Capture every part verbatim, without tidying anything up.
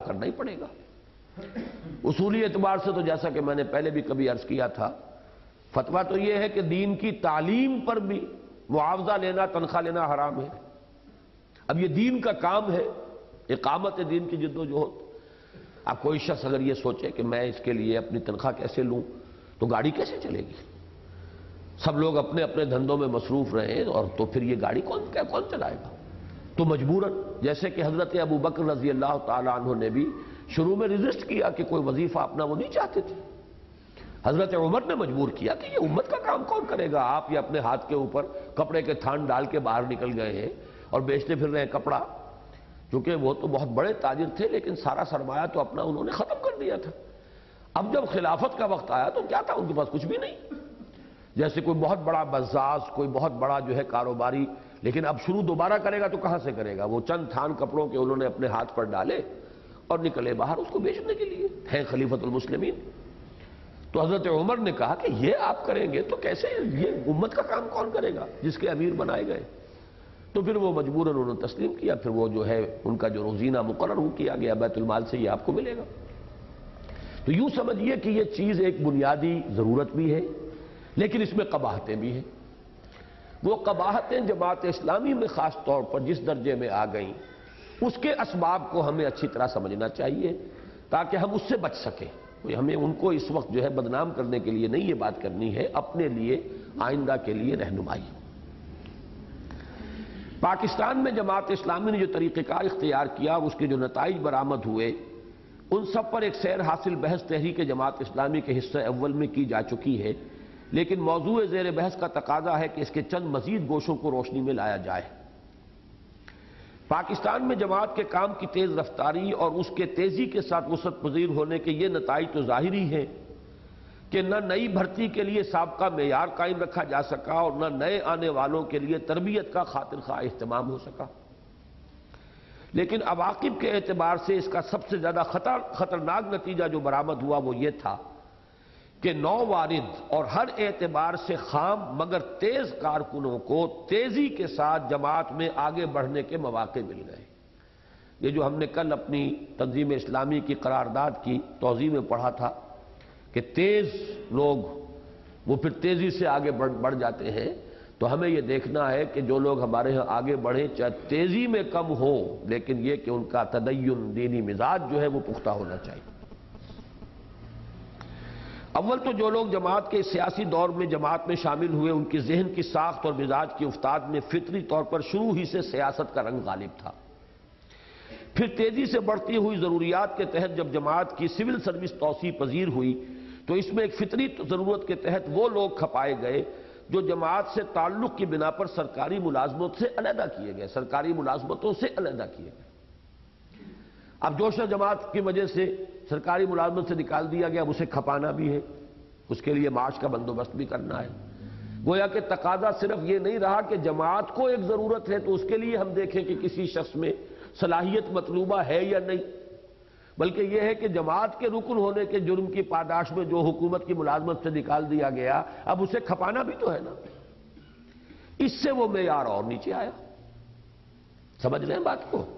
کرنا ہی پڑے گا۔ اصولی اعتبار سے تو جیسا کہ میں نے پہلے بھی کبھی عرض کیا تھا، فتویٰ تو یہ ہے کہ دین کی تعلیم پر بھی معاوضہ لینا، تنخواہ لینا حرام ہے۔ اب یہ دین کا کام ہے، اقامت دین کی جد و جہد۔ اب کوئی شخص اگر یہ سوچے کہ میں اس کے لیے اپنی تنخواہ کیسے لوں تو گاڑی کیسے چلے گی؟ سب لوگ اپنے اپنے دھندوں میں مصروف رہیں اور تو پھر یہ گاڑی کون کون چلائے گا؟ تو مجبوراً، جیسے کہ حضرت ابو بکر رضی اللہ تعالیٰ عنہ نے بھی شروع میں ریزسٹ کیا کہ کوئی وظیفہ اپنا وہ نہیں چاہتے تھے، حضرت عمر نے مجبور کیا کہ یہ امت کا کام کون کرے گا؟ آپ یہ اپنے ہاتھ کے اوپر کپڑے کے تھان ڈال کے باہر نکل گئے ہیں اور بیچتے پھر رہے ہیں کپڑا، کیونکہ وہ تو بہت بڑے تاجر تھے لیکن سارا سرمایہ تو اپنا انہوں نے ختم کر دیا تھا۔ اب جب خلافت کا وقت آیا تو کیا تھا؟ ان کے پاس کچھ بھی نہیں، جیسے کوئی بہت بڑا بزاز، کوئی بہت بڑا جو ہے کاروباری، لیکن اب شروع دوبارہ کرے گا تو کہاں سے کرے گا؟ وہ چند تھان کپڑوں کے انہوں نے اپنے ہاتھ پر ڈالے اور نکلے باہر اس کو بیچنے کے لیے، ہے خلیفۃ المسلمین۔ تو حضرت عمر نے کہا کہ یہ آپ کریں گے تو کیسے؟ یہ امت کا کام کون کرے گا جس کے امیر بنائے گئے؟ تو پھر وہ مجبوراً انہوں نے تسلیم کیا، پھر وہ جو ہے ان کا جو روزینہ مقرر ہو کیا گیا بیت المال سے یہ آپ کو ملے گا۔ تو یوں سمجھیے کہ یہ چیز ایک بنیادی ضرورت بھی ہے لیکن اس میں قباحتیں بھی ہیں۔ وہ قباحتیں جماعت اسلامی میں خاص طور پر جس درجے میں آ گئیں اس کے اسباب کو ہمیں اچھی طرح سمجھنا چاہیے تاکہ ہم اس سے بچ سکیں۔ ہمیں ان کو اس وقت جو ہے بدنام کرنے کے لیے نہیں یہ بات کرنی ہے، اپنے لیے آئندہ کے لیے رہنمائی۔ پاکستان میں جماعت اسلامی نے جو طریقہ کار اختیار کیا، اس کے جو نتائج برآمد ہوئے، ان سب پر ایک سیر حاصل بحث تحریک جماعت اسلامی کے حصہ اول میں کی جا چکی ہے، لیکن موضوع زیر بحث کا تقاضا ہے کہ اس کے چند مزید گوشوں کو روشنی میں لایا جائے۔ پاکستان میں جماعت کے کام کی تیز رفتاری اور اس کے تیزی کے ساتھ وسعت پذیر ہونے کے یہ نتائج تو ظاہری ہیں کہ نہ نئی بھرتی کے لیے سابقہ معیار قائم رکھا جا سکا اور نہ نئے آنے والوں کے لیے تربیت کا خاطر خواہ اہتمام ہو سکا، لیکن عواقب کے اعتبار سے اس کا سب سے زیادہ خطر خطرناک نتیجہ جو برآمد ہوا وہ یہ تھا کہ نووارد اور ہر اعتبار سے خام مگر تیز کارکنوں کو تیزی کے ساتھ جماعت میں آگے بڑھنے کے مواقع مل گئے۔ یہ جو ہم نے کل اپنی تنظیم اسلامی کی قرارداد کی توضیح میں پڑھا تھا کہ تیز لوگ وہ پھر تیزی سے آگے بڑھ بڑھ جاتے ہیں، تو ہمیں یہ دیکھنا ہے کہ جو لوگ ہمارے ہاں آگے بڑھیں چاہے تیزی میں کم ہو لیکن یہ کہ ان کا تدین دینی مزاج جو ہے وہ پختہ ہونا چاہیے۔ اول تو جو لوگ جماعت کے سیاسی دور میں جماعت میں شامل ہوئے ان کی ذہن کی ساخت اور مزاج کی افتاد میں فطری طور پر شروع ہی سے سیاست کا رنگ غالب تھا۔ پھر تیزی سے بڑھتی ہوئی ضروریات کے تحت جب جماعت کی سول سروس توسیع پذیر ہوئی تو اس میں ایک فطری ضرورت کے تحت وہ لوگ کھپائے گئے جو جماعت سے تعلق کی بنا پر سرکاری ملازمت سے علیحدہ کیے گئے سرکاری ملازمتوں سے علیحدہ کیے گئے۔ اب جوش جماعت کی وجہ سے سرکاری ملازمت سے نکال دیا گیا، اب اسے کھپانا بھی ہے، اس کے لیے معاش کا بندوبست بھی کرنا ہے۔ گویا کہ تقاضا صرف یہ نہیں رہا کہ جماعت کو ایک ضرورت ہے تو اس کے لیے ہم دیکھیں کہ کسی شخص میں صلاحیت مطلوبہ ہے یا نہیں، بلکہ یہ ہے کہ جماعت کے رکن ہونے کے جرم کی پاداش میں جو حکومت کی ملازمت سے نکال دیا گیا اب اسے کھپانا بھی تو ہے نا۔ اس سے وہ معیار اور نیچے آیا۔ سمجھ رہے ہیں بات کو؟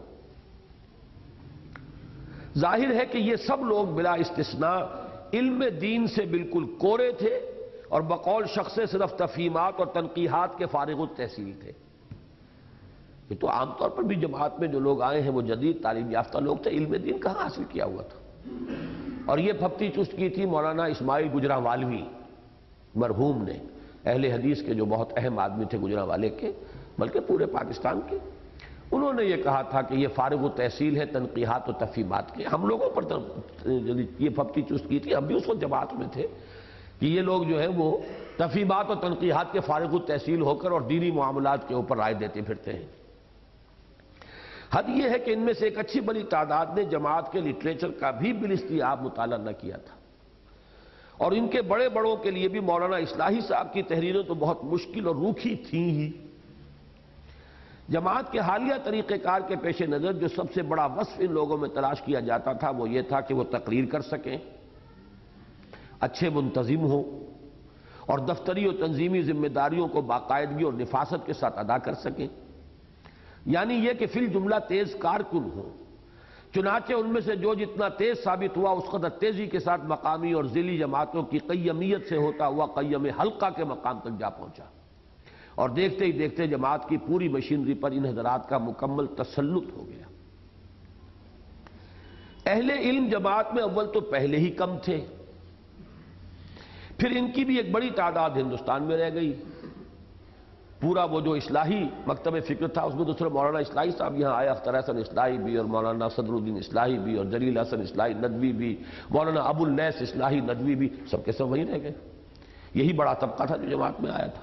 ظاہر ہے کہ یہ سب لوگ بلا استثناء علم دین سے بالکل کورے تھے اور بقول شخص صرف تفہیمات اور تنقیحات کے فارغ التحصیل تھے۔ یہ تو عام طور پر بھی جماعت میں جو لوگ آئے ہیں وہ جدید تعلیم یافتہ لوگ تھے، علم دین کہاں حاصل کیا ہوا تھا؟ اور یہ پھپتی چست کی تھی مولانا اسماعیل گجرانوالوی مرحوم نے، اہل حدیث کے جو بہت اہم آدمی تھے گجرانوالے کے، بلکہ پورے پاکستان کے۔ انہوں نے یہ کہا تھا کہ یہ فارغ التحصیل ہے تنقیحات و تفہیمات کے۔ ہم لوگوں پر یہ پھپتی چست کی تھی، ہم بھی اس وقت جماعت میں تھے کہ یہ لوگ جو ہے وہ تفہیمات و تنقیحات کے فارغ التحصیل ہو کر اور دینی معاملات کے اوپر رائے دیتے پھرتے ہیں۔ حد یہ ہے کہ ان میں سے ایک اچھی بڑی تعداد نے جماعت کے لٹریچر کا بھی بالاستیعاب مطالعہ نہ کیا تھا، اور ان کے بڑے بڑوں کے لیے بھی مولانا اصلاحی صاحب کی تحریریں تو بہت مشکل اور روکھی تھیں ہی۔ جماعت کے حالیہ طریقہ کار کے پیش نظر جو سب سے بڑا وصف ان لوگوں میں تلاش کیا جاتا تھا وہ یہ تھا کہ وہ تقریر کر سکیں، اچھے منتظم ہوں اور دفتری و تنظیمی ذمہ داریوں کو باقاعدگی اور نفاست کے ساتھ ادا کر سکیں، یعنی یہ کہ فی الجملہ تیز کارکن ہوں، چنانچہ ان میں سے جو جتنا تیز ثابت ہوا اس قدر تیزی کے ساتھ مقامی اور ذیلی جماعتوں کی قیمیت سے ہوتا ہوا قیم حلقہ کے مقام تک جا پہنچا، اور دیکھتے ہی دیکھتے جماعت کی پوری مشینری پر ان حضرات کا مکمل تسلط ہو گیا۔ اہل علم جماعت میں اول تو پہلے ہی کم تھے، پھر ان کی بھی ایک بڑی تعداد ہندوستان میں رہ گئی۔ پورا وہ جو اصلاحی مکتب فکر تھا اس میں دوسرے مولانا اصلاحی صاحب یہاں آئے، اختر حسن اصلاحی بھی اور مولانا صدر الدین اصلاحی بھی اور جلیل حسن اصلاحی ندوی بھی، مولانا ابو النیس اصلاحی ندوی بھی، سب کے سب وہیں رہ گئے۔ یہی بڑا طبقہ تھا جو جماعت میں آیا تھا۔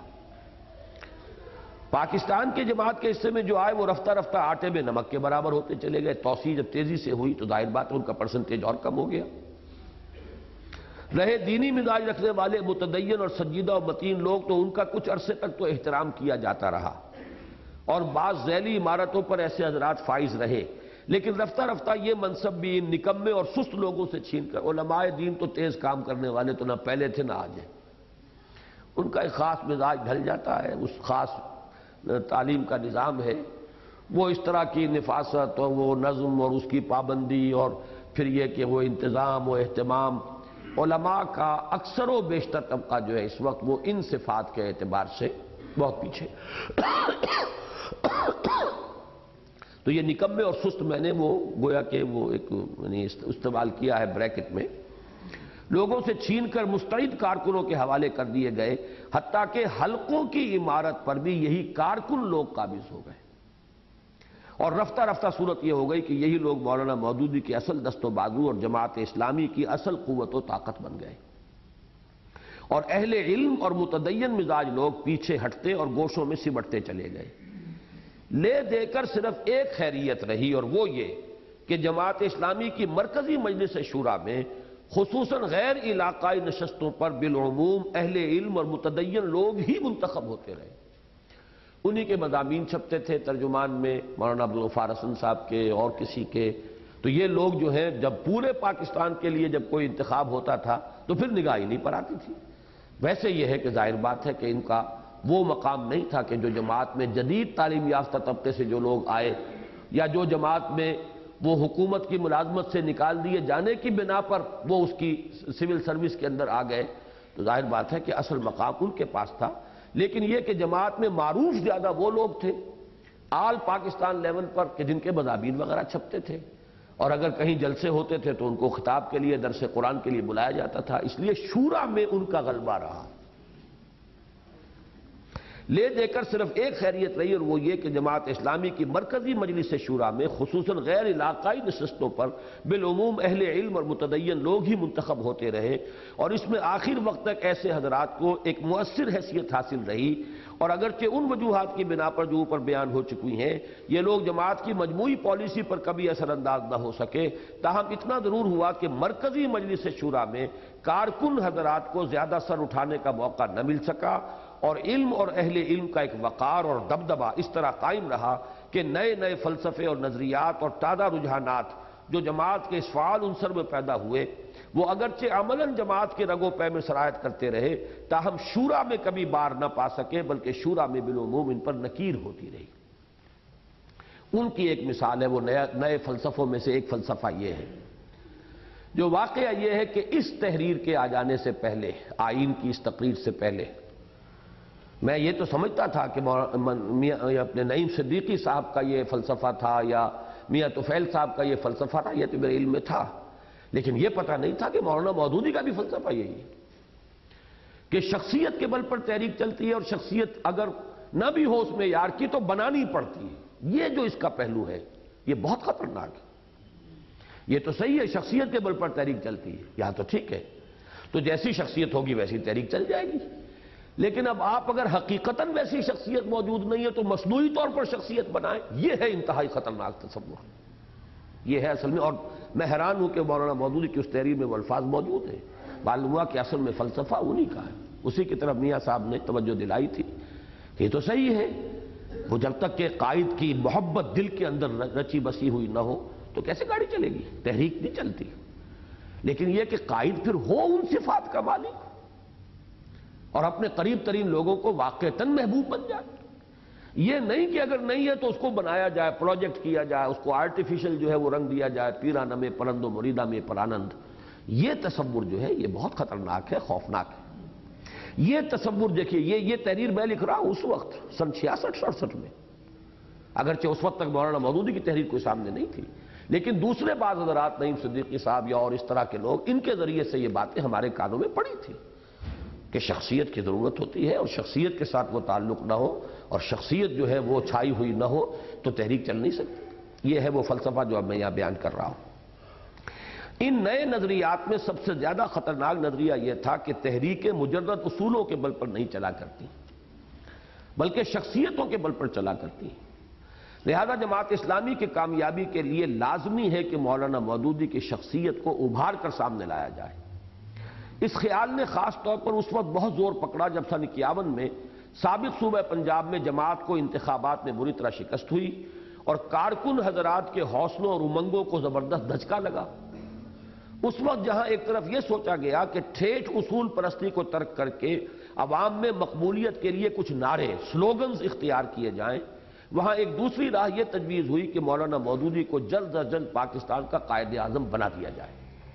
پاکستان کے جماعت کے حصے میں جو آئے وہ رفتہ رفتہ آٹے میں نمک کے برابر ہوتے چلے گئے۔ توسیع جب تیزی سے ہوئی تو ظاہر بات ہے ان کا پرسنٹیج اور کم ہو گیا۔ رہے دینی مزاج رکھنے والے متدین اور سنجیدہ و متین لوگ تو ان کا کچھ عرصے تک تو احترام کیا جاتا رہا، اور بعض ذیلی عمارتوں پر ایسے حضرات فائز رہے، لیکن رفتہ رفتہ یہ منصب بھی ان نکمے اور سست لوگوں سے چھین کر علماء دین تو تیز کام کرنے والے تو نہ پہلے تھے نہ آج ہیں، ان کا ایک خاص مزاج ڈھل جاتا ہے، اس خاص تعلیم کا نظام ہے، وہ اس طرح کی نفاست اور وہ نظم اور اس کی پابندی اور پھر یہ کہ وہ انتظام و اہتمام، علماء کا اکثر و بیشتر طبقہ جو ہے اس وقت وہ ان صفات کے اعتبار سے بہت پیچھے۔ تو یہ نکمے اور سست میں نے وہ گویا کہ وہ ایک یعنی استعمال کیا ہے بریکٹ میں، لوگوں سے چھین کر مستعد کارکنوں کے حوالے کر دیے گئے، حتیٰ کہ حلقوں کی عمارت پر بھی یہی کارکن لوگ قابض ہو گئے، اور رفتہ رفتہ صورت یہ ہو گئی کہ یہی لوگ مولانا مودودی کے اصل دست و بازو اور جماعت اسلامی کی اصل قوت و طاقت بن گئے، اور اہل علم اور متدین مزاج لوگ پیچھے ہٹتے اور گوشوں میں سمٹتے چلے گئے۔ لے دے کر صرف ایک خیریت رہی، اور وہ یہ کہ جماعت اسلامی کی مرکزی مجلس شورا میں خصوصاً غیر علاقائی نشستوں پر بالعموم اہل علم اور متدین لوگ ہی منتخب ہوتے رہے، انہی کے مضامین چھپتے تھے ترجمان میں مولانا عبدالغفار حسن صاحب کے اور کسی کے، تو یہ لوگ جو ہیں جب پورے پاکستان کے لیے جب کوئی انتخاب ہوتا تھا تو پھر نگاہ ہی نہیں پر آتی تھی۔ ویسے یہ ہے کہ ظاہر بات ہے کہ ان کا وہ مقام نہیں تھا کہ جو جماعت میں جدید تعلیم یافتہ طبقے سے جو لوگ آئے یا جو جماعت میں وہ حکومت کی ملازمت سے نکال دیے جانے کی بنا پر وہ اس کی سول سروس کے اندر آ گئے، تو ظاہر بات ہے کہ اصل مقام ان کے پاس تھا۔ لیکن یہ کہ جماعت میں معروف زیادہ وہ لوگ تھے آل پاکستان لیول پر کہ جن کے مضامین وغیرہ چھپتے تھے، اور اگر کہیں جلسے ہوتے تھے تو ان کو خطاب کے لیے درس قرآن کے لیے بلایا جاتا تھا، اس لیے شورا میں ان کا غلبہ رہا۔ لے دے کر صرف ایک خیریت رہی، اور وہ یہ کہ جماعت اسلامی کی مرکزی مجلس شورا میں خصوصاً غیر علاقائی نشستوں پر بالعموم اہل علم اور متدین لوگ ہی منتخب ہوتے رہے، اور اس میں آخر وقت تک ایسے حضرات کو ایک مؤثر حیثیت حاصل رہی، اور اگرچہ ان وجوہات کی بنا پر جو اوپر بیان ہو چکی ہیں یہ لوگ جماعت کی مجموعی پالیسی پر کبھی اثر انداز نہ ہو سکے، تاہم اتنا ضرور ہوا کہ مرکزی مجلس شورا میں کارکن حضرات کو زیادہ سر اٹھانے کا موقع نہ مل سکا، اور علم اور اہل علم کا ایک وقار اور دبدبہ اس طرح قائم رہا کہ نئے نئے فلسفے اور نظریات اور تازہ رجحانات جو جماعت کے اس فعال عنصر میں پیدا ہوئے وہ اگرچہ عملاً جماعت کے رگ و پے میں سرایت کرتے رہے، تاہم شورا میں کبھی بار نہ پا سکے، بلکہ شورا میں بالعموم ان پر نکیر ہوتی رہی۔ ان کی ایک مثال ہے وہ نئے نئے فلسفوں میں سے ایک فلسفہ یہ ہے، جو واقعہ یہ ہے کہ اس تحریر کے آ جانے سے پہلے، آئین کی اس تقریر سے پہلے، میں یہ تو سمجھتا تھا کہ میاں اپنے نعیم صدیقی صاحب کا یہ فلسفہ تھا یا میاں طفیل صاحب کا یہ فلسفہ تھا، یہ تو میرے علم میں تھا، لیکن یہ پتہ نہیں تھا کہ مولانا مودودی کا بھی فلسفہ یہی ہے کہ شخصیت کے بل پر تحریک چلتی ہے، اور شخصیت اگر نہ بھی ہو اس میں یار کی تو بنانی پڑتی ہے۔ یہ جو اس کا پہلو ہے یہ بہت خطرناک ہے۔ یہ تو صحیح ہے شخصیت کے بل پر تحریک چلتی ہے، یہاں تو ٹھیک ہے، تو جیسی شخصیت ہوگی ویسی تحریک چل جائے گی، لیکن اب آپ اگر حقیقتاً ویسی شخصیت موجود نہیں ہے تو مصنوعی طور پر شخصیت بنائیں، یہ ہے انتہائی خطرناک تصور، یہ ہے اصل میں۔ اور میں حیران ہوں کہ مولانا مودودی کی اس تحریر میں وہ الفاظ موجود ہیں، معلوم ہوا کہ اصل میں فلسفہ انہی کا ہے، اسی کی طرف میاں صاحب نے توجہ دلائی تھی کہ یہ تو صحیح ہے، وہ جب تک کہ قائد کی محبت دل کے اندر رچی بسی ہوئی نہ ہو تو کیسے گاڑی چلے گی، تحریک نہیں چلتی، لیکن یہ کہ قائد پھر ہو ان صفات کا مالک اور اپنے قریب ترین لوگوں کو واقعتاً محبوب بن جائے۔ یہ نہیں کہ اگر نہیں ہے تو اس کو بنایا جائے، پروجیکٹ کیا جائے، اس کو آرٹیفیشل جو ہے وہ رنگ دیا جائے، پیرانہ میں پرند و مریدہ میں پرانند. یہ تصور جو ہے یہ بہت خطرناک ہے، خوفناک ہے. یہ تصور دیکھیے، یہ یہ تحریر میں لکھ رہا ہوں اس وقت سن چھیاسٹھ سڑسٹھ میں، اگرچہ اس وقت تک مولانا مودودی کی تحریر کوئی سامنے نہیں تھی، لیکن دوسرے بعض حضرات نعیم صدیقی صاحب یا اور اس طرح کے لوگ، ان کے ذریعے سے یہ باتیں ہمارے کانوں میں پڑی تھی کہ شخصیت کی ضرورت ہوتی ہے، اور شخصیت کے ساتھ وہ تعلق نہ ہو اور شخصیت جو ہے وہ چھائی ہوئی نہ ہو تو تحریک چل نہیں سکتی. یہ ہے وہ فلسفہ جو اب میں یہاں بیان کر رہا ہوں. ان نئے نظریات میں سب سے زیادہ خطرناک نظریہ یہ تھا کہ تحریکیں مجرد اصولوں کے بل پر نہیں چلا کرتی بلکہ شخصیتوں کے بل پر چلا کرتی. لہذا جماعت اسلامی کی کامیابی کے لیے لازمی ہے کہ مولانا مودودی کی شخصیت کو ابھار کر سامنے لایا جائے. اس خیال نے خاص طور پر اس وقت بہت زور پکڑا جب سن اکیاون میں سابق صوبہ پنجاب میں جماعت کو انتخابات میں بری طرح شکست ہوئی اور کارکن حضرات کے حوصلوں اور امنگوں کو زبردست دھچکا لگا. اس وقت جہاں ایک طرف یہ سوچا گیا کہ ٹھیٹھ اصول پرستی کو ترک کر کے عوام میں مقبولیت کے لیے کچھ نعرے، سلوگنز اختیار کیے جائیں، وہاں ایک دوسری راہ یہ تجویز ہوئی کہ مولانا مودودی کو جلد از جلد پاکستان کا قائد اعظم بنا دیا جائے.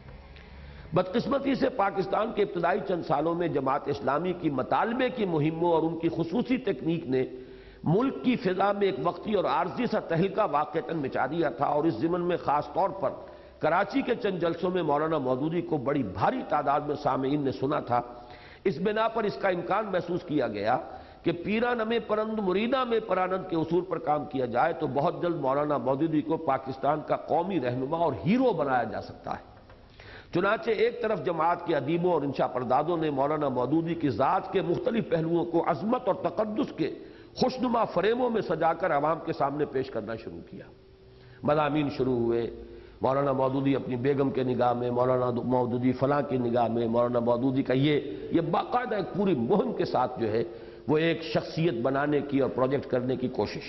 بدقسمتی سے پاکستان کے ابتدائی چند سالوں میں جماعت اسلامی کی مطالبے کی مہموں اور ان کی خصوصی تکنیک نے ملک کی فضا میں ایک وقتی اور عارضی سا تہلکہ واقعتاً مچا دیا تھا، اور اس ضمن میں خاص طور پر کراچی کے چند جلسوں میں مولانا مودودی کو بڑی بھاری تعداد میں سامعین نے سنا تھا. اس بنا پر اس کا امکان محسوس کیا گیا کہ پیرانہ میں پرند مریدہ میں پرانند کے اصول پر کام کیا جائے تو بہت جلد مولانا مودودی کو پاکستان کا قومی رہنما اور ہیرو بنایا جا سکتا ہے. چنانچہ ایک طرف جماعت کے ادیبوں اور انشا پردازوں نے مولانا مودودی کی ذات کے مختلف پہلوؤں کو عظمت اور تقدس کے خوشنما فریموں میں سجا کر عوام کے سامنے پیش کرنا شروع کیا. مضامین شروع ہوئے، مولانا مودودی اپنی بیگم کے نگاہ میں، مولانا مودودی فلاں کی نگاہ میں، مولانا مودودی کا یہ یہ باقاعدہ ایک پوری مہم کے ساتھ جو ہے وہ ایک شخصیت بنانے کی اور پروجیکٹ کرنے کی کوشش.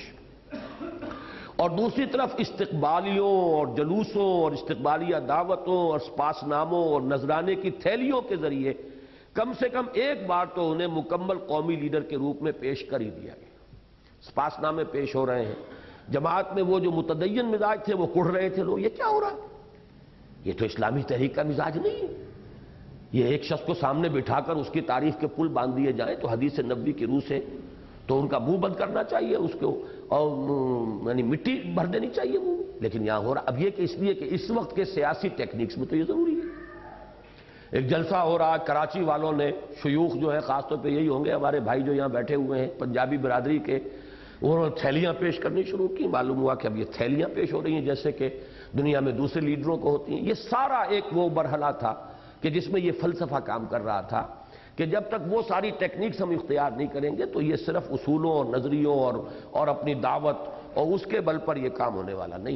اور دوسری طرف استقبالیوں اور جلوسوں اور استقبالیہ دعوتوں اور سپاس ناموں اور نذرانے کی تھیلیوں کے ذریعے کم سے کم ایک بار تو انہیں مکمل قومی لیڈر کے روپ میں پیش کر ہی دیا گیا. سپاس نامے پیش ہو رہے ہیں، جماعت میں وہ جو متدین مزاج تھے وہ کڑھ رہے تھے، لوگ یہ کیا ہو رہا ہے؟ یہ تو اسلامی تحریک کا مزاج نہیں ہے. یہ ایک شخص کو سامنے بٹھا کر اس کی تعریف کے پل باندھ دیے جائیں تو حدیث نبوی کی روح سے تو ان کا منہ بند کرنا چاہیے، اس کو اور یعنی مٹی بھر دینی چاہیے وہ. لیکن یہاں ہو رہا اب یہ کہ اس لیے کہ اس وقت کے سیاسی ٹیکنیکس میں تو یہ ضروری ہے. ایک جلسہ ہو رہا، کراچی والوں نے، شیوخ جو ہے خاص طور پہ یہی ہوں گے ہمارے بھائی جو یہاں بیٹھے ہوئے ہیں پنجابی برادری کے، انہوں نے تھیلیاں پیش کرنی شروع کی. معلوم ہوا کہ اب یہ تھیلیاں پیش ہو رہی ہیں جیسے کہ دنیا میں دوسرے لیڈروں کو ہوتی ہیں. یہ سارا ایک وہ مرحلہ تھا کہ جس میں یہ فلسفہ کام کر رہا تھا کہ جب تک وہ ساری ٹیکنیکس ہم اختیار نہیں کریں گے تو یہ صرف اصولوں اور نظریوں اور اور اپنی دعوت اور اس کے بل پر یہ کام ہونے والا نہیں.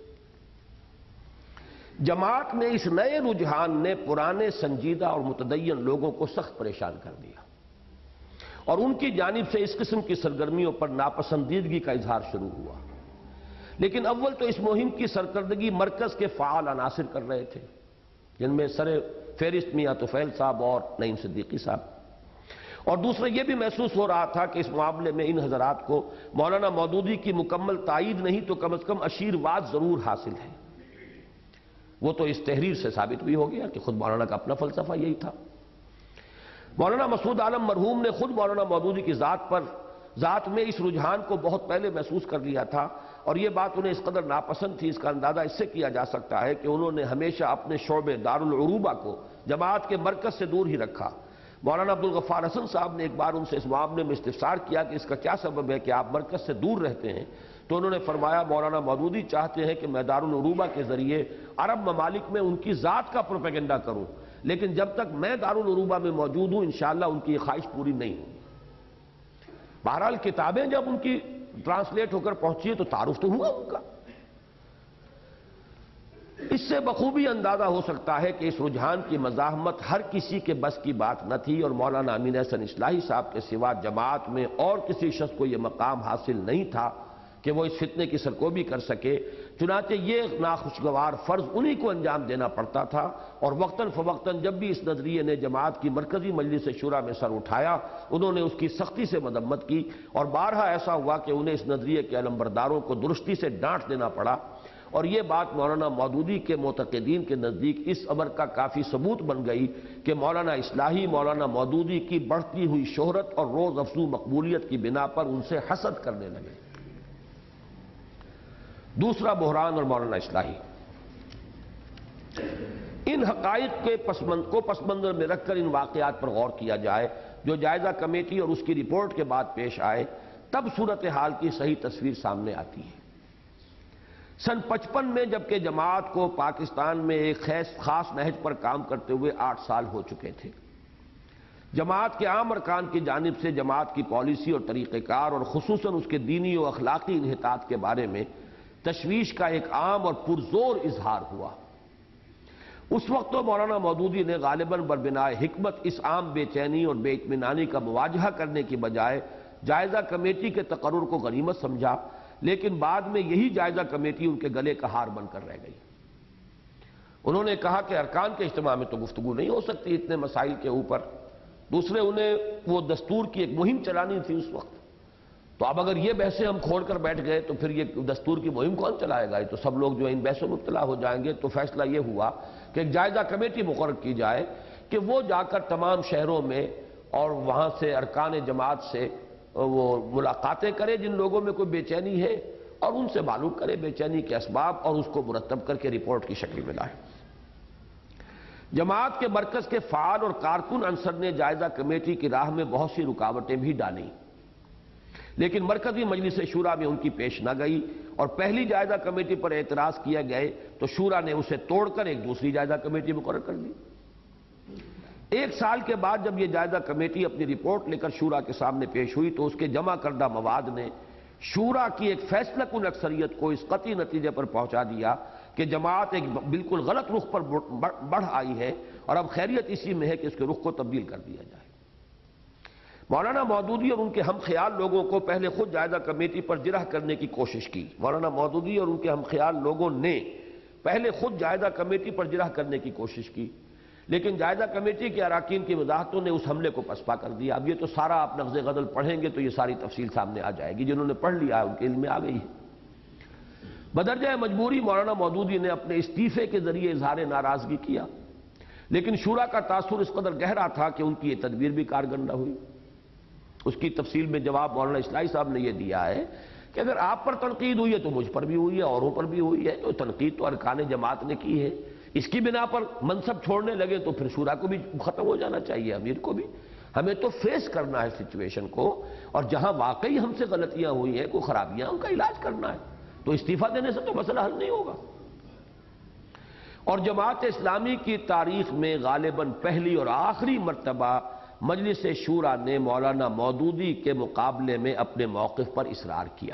جماعت میں اس نئے رجحان نے پرانے سنجیدہ اور متدین لوگوں کو سخت پریشان کر دیا اور ان کی جانب سے اس قسم کی سرگرمیوں پر ناپسندیدگی کا اظہار شروع ہوا. لیکن اول تو اس مہم کی سرکردگی مرکز کے فعال عناصر کر رہے تھے، جن میں سر فہرست میاں طفیل صاحب اور نعیم صدیقی صاحب، اور دوسرا یہ بھی محسوس ہو رہا تھا کہ اس معاملے میں ان حضرات کو مولانا مودودی کی مکمل تائید نہیں تو کم از کم آشیرواد ضرور حاصل ہے. وہ تو اس تحریر سے ثابت بھی ہو گیا کہ خود مولانا کا اپنا فلسفہ یہی تھا. مولانا مسعود عالم مرحوم نے خود مولانا مودودی کی ذات پر ذات میں اس رجحان کو بہت پہلے محسوس کر لیا تھا، اور یہ بات انہیں اس قدر ناپسند تھی. اس کا اندازہ اس سے کیا جا سکتا ہے کہ انہوں نے ہمیشہ اپنے شعبے دارالعروبہ کو جماعت کے مرکز سے دور ہی رکھا. مولانا عبدالغفار حسن صاحب نے ایک بار ان سے اس معاملے میں استفسار کیا کہ اس کا کیا سبب ہے کہ آپ مرکز سے دور رہتے ہیں، تو انہوں نے فرمایا مولانا مودودی چاہتے ہیں کہ میں دارالعروبہ کے ذریعے عرب ممالک میں ان کی ذات کا پروپیگنڈا کروں، لیکن جب تک میں دارالعروبہ میں موجود ہوں انشاءاللہ ان کی یہ خواہش پوری نہیں ہوگی. بہرحال کتابیں جب ان کی ٹرانسلیٹ ہو کر پہنچی ہے تو تعارف تو ہوا ان کا. اس سے بخوبی اندازہ ہو سکتا ہے کہ اس رجحان کی مزاحمت ہر کسی کے بس کی بات نہ تھی، اور مولانا امین احسن اصلاحی صاحب کے سوا جماعت میں اور کسی شخص کو یہ مقام حاصل نہیں تھا کہ وہ اس فتنے کی سرکوبی کر سکے. چنانچہ یہ ناخوشگوار فرض انہی کو انجام دینا پڑتا تھا، اور وقتاً فوقتاً جب بھی اس نظریے نے جماعت کی مرکزی مجلس شورا میں سر اٹھایا، انہوں نے اس کی سختی سے مذمت کی، اور بارہا ایسا ہوا کہ انہیں اس نظریے کے علمبرداروں کو درستی سے ڈانٹ دینا پڑا، اور یہ بات مولانا مودودی کے معتقدین کے نزدیک اس امر کا کافی ثبوت بن گئی کہ مولانا اصلاحی مولانا مودودی کی بڑھتی ہوئی شہرت اور روز افزوں مقبولیت کی بنا پر ان سے حسد کرنے لگے۔ دوسرا بحران اور مولانا اصلاحی، ان حقائق کے پس منظر کو پس منظر میں رکھ کر ان واقعات پر غور کیا جائے جو جائزہ کمیٹی اور اس کی رپورٹ کے بعد پیش آئے، تب صورتحال کی صحیح تصویر سامنے آتی ہے۔ سن پچپن میں جبکہ جماعت کو پاکستان میں ایک خاص نہج پر کام کرتے ہوئے آٹھ سال ہو چکے تھے، جماعت کے عام ارکان کی جانب سے جماعت کی پالیسی اور طریقہ کار اور خصوصاً اس کے دینی و اخلاقی انحطاط کے بارے میں تشویش کا ایک عام اور پرزور اظہار ہوا۔ اس وقت تو مولانا مودودی نے غالباً بربنائے حکمت اس عام بے چینی اور بے اطمینانی کا مواجہہ کرنے کی بجائے جائزہ کمیٹی کے تقرر کو غنیمت سمجھا، لیکن بعد میں یہی جائزہ کمیٹی ان کے گلے کا ہار بن کر رہ گئی۔ انہوں نے کہا کہ ارکان کے اجتماع میں تو گفتگو نہیں ہو سکتی اتنے مسائل کے اوپر، دوسرے انہیں وہ دستور کی ایک مہم چلانی تھی اس وقت، تو اب اگر یہ بحثیں ہم کھول کر بیٹھ گئے تو پھر یہ دستور کی مہم کون چلائے گا؟ تو سب لوگ جو ان بحثوں میں مبتلا ہو جائیں گے۔ تو فیصلہ یہ ہوا کہ ایک جائزہ کمیٹی مقرر کی جائے کہ وہ جا کر تمام شہروں میں اور وہاں سے ارکان جماعت سے وہ ملاقاتیں کرے جن لوگوں میں کوئی بے چینی ہے، اور ان سے معلوم کرے بے چینی کے اسباب اور اس کو مرتب کر کے رپورٹ کی شکل میں لائے۔ جماعت کے مرکز کے فعال اور کارکن عنصر نے جائزہ کمیٹی کی راہ میں بہت سی رکاوٹیں بھی ڈالیں، لیکن مرکزی مجلس شورا میں ان کی پیش نہ گئی، اور پہلی جائزہ کمیٹی پر اعتراض کیا گئے تو شورا نے اسے توڑ کر ایک دوسری جائزہ کمیٹی مقرر کر دی۔ ایک سال کے بعد جب یہ جائزہ کمیٹی اپنی رپورٹ لے کر شورا کے سامنے پیش ہوئی تو اس کے جمع کردہ مواد نے شورا کی ایک فیصلہ کن اکثریت کو اس قطعی نتیجے پر پہنچا دیا کہ جماعت ایک بالکل غلط رخ پر بڑھ آئی ہے، اور اب خیریت اسی میں ہے کہ اس کے رخ کو تبدیل کر دیا جائے۔ مولانا مودودی اور ان کے ہم خیال لوگوں کو پہلے خود جائزہ کمیٹی پر جرح کرنے کی کوشش کی۔ مولانا مودودی اور ان کے ہم خیال لوگوں نے پہلے خود جائزہ کمیٹی پر جرح کرنے کی کوشش کی، لیکن جائزہ کمیٹی کے اراکین کی وضاحتوں نے اس حملے کو پسپا کر دیا۔ اب یہ تو سارا آپ نغز غزل پڑھیں گے تو یہ ساری تفصیل سامنے آ جائے گی، جنہوں نے پڑھ لیا ان کے علم میں آ گئی ہے۔ بدرجہ مجبوری مولانا مودودی نے اپنے استعفے کے ذریعے اظہار ناراضگی کیا، لیکن شورا کا تاثر اس قدر گہرا تھا کہ ان کی یہ تدبیر بھی کارگر نہ ہوئی۔ اس کی تفصیل میں جواب مولانا اصلاحی صاحب نے یہ دیا ہے کہ اگر آپ پر تنقید ہوئی ہے تو مجھ پر بھی ہوئی ہے، اوروں پر بھی ہوئی ہے، تو تنقید تو ارکان جماعت نے کی ہے، اس کی بنا پر منصب چھوڑنے لگے تو پھر شورا کو بھی ختم ہو جانا چاہیے، امیر کو بھی۔ ہمیں تو فیس کرنا ہے سچویشن کو، اور جہاں واقعی ہم سے غلطیاں ہوئی ہیں، کوئی خرابیاں، ان کا علاج کرنا ہے، تو استعفیٰ دینے سے تو مسئلہ حل نہیں ہوگا۔ اور جماعت اسلامی کی تاریخ میں غالباً پہلی اور آخری مرتبہ مجلس شورا نے مولانا مودودی کے مقابلے میں اپنے موقف پر اصرار کیا۔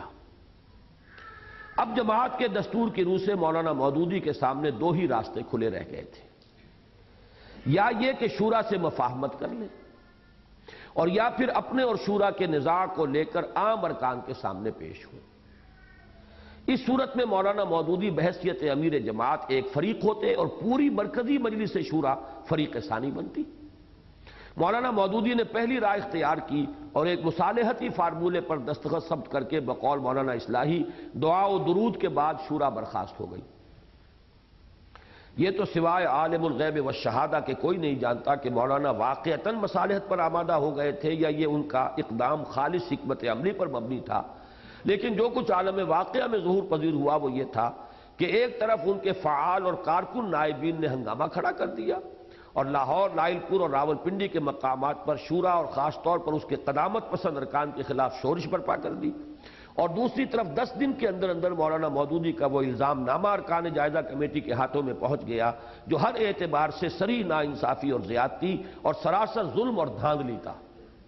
اب جماعت کے دستور کی روح سے مولانا مودودی کے سامنے دو ہی راستے کھلے رہ گئے تھے، یا یہ کہ شورا سے مفاہمت کر لیں، اور یا پھر اپنے اور شورا کے نزاع کو لے کر عام ارکان کے سامنے پیش ہوں۔ اس صورت میں مولانا مودودی بحیثیت امیر جماعت ایک فریق ہوتے اور پوری مرکزی مجلس شورا فریق ثانی بنتی۔ مولانا مودودی نے پہلی رائے اختیار کی اور ایک مصالحتی فارمولے پر دستخط ثبت کر کے بقول مولانا اصلاحی دعا و درود کے بعد شورا برخاست ہو گئی۔ یہ تو سوائے عالم الغیب والشہادہ کے کوئی نہیں جانتا کہ مولانا واقعتاً مصالحت پر آمادہ ہو گئے تھے یا یہ ان کا اقدام خالص حکمت عملی پر مبنی تھا، لیکن جو کچھ عالم واقعہ میں ظہور پذیر ہوا وہ یہ تھا کہ ایک طرف ان کے فعال اور کارکن نائبین نے ہنگامہ کھڑا کر دیا اور لاہور، لائل پور اور راول پنڈی کے مقامات پر شورا اور خاص طور پر اس کے قدامت پسند ارکان کے خلاف شورش برپا کر دی، اور دوسری طرف دس دن کے اندر اندر مولانا مودودی کا وہ الزام نامہ ارکان جائزہ کمیٹی کے ہاتھوں میں پہنچ گیا جو ہر اعتبار سے صریح ناانصافی اور زیادتی اور سراسر ظلم اور دھاندلی تھا۔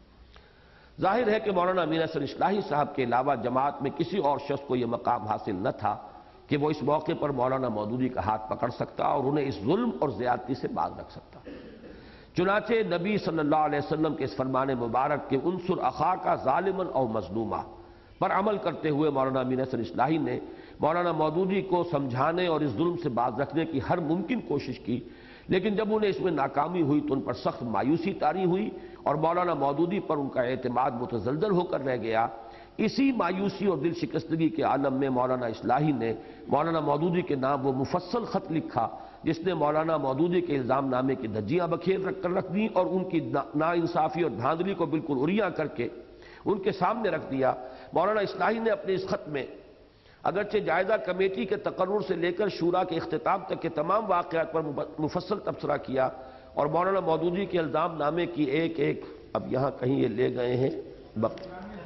ظاہر ہے کہ مولانا امیر حسن اصلاحی صاحب کے علاوہ جماعت میں کسی اور شخص کو یہ مقام حاصل نہ تھا کہ وہ اس موقع پر مولانا مودودی کا ہاتھ پکڑ سکتا اور انہیں اس ظلم اور زیادتی سے باز رکھ سکتا۔ چنانچہ نبی صلی اللہ علیہ وسلم کے اس فرمان مبارک کے انصر اخا کا ظالماً او مظلومہ پر عمل کرتے ہوئے مولانا امیر حسن اصلاحی نے مولانا مودودی کو سمجھانے اور اس ظلم سے باز رکھنے کی ہر ممکن کوشش کی، لیکن جب انہیں اس میں ناکامی ہوئی تو ان پر سخت مایوسی طاری ہوئی اور مولانا مودودی پر ان کا اعتماد متزلزل ہو کر رہ گیا۔ اسی مایوسی اور دل شکستگی کے عالم میں مولانا اصلاحی نے مولانا مودودی کے نام وہ مفصل خط لکھا جس نے مولانا مودودی کے الزام نامے کی دھجیاں بکھیر رکھ کر رکھ دیں اور ان کی ناانصافی اور دھاندلی کو بالکل عریاں کر کے ان کے سامنے رکھ دیا۔ مولانا اصلاحی نے اپنے اس خط میں اگرچہ جائزہ کمیٹی کے تقرر سے لے کر شورا کے اختتام تک کے تمام واقعات پر مفصل تبصرہ کیا اور مولانا مودودی کے الزام نامے کی ایک ایک، اب یہاں کہیں یہ لے گئے ہیں وقت،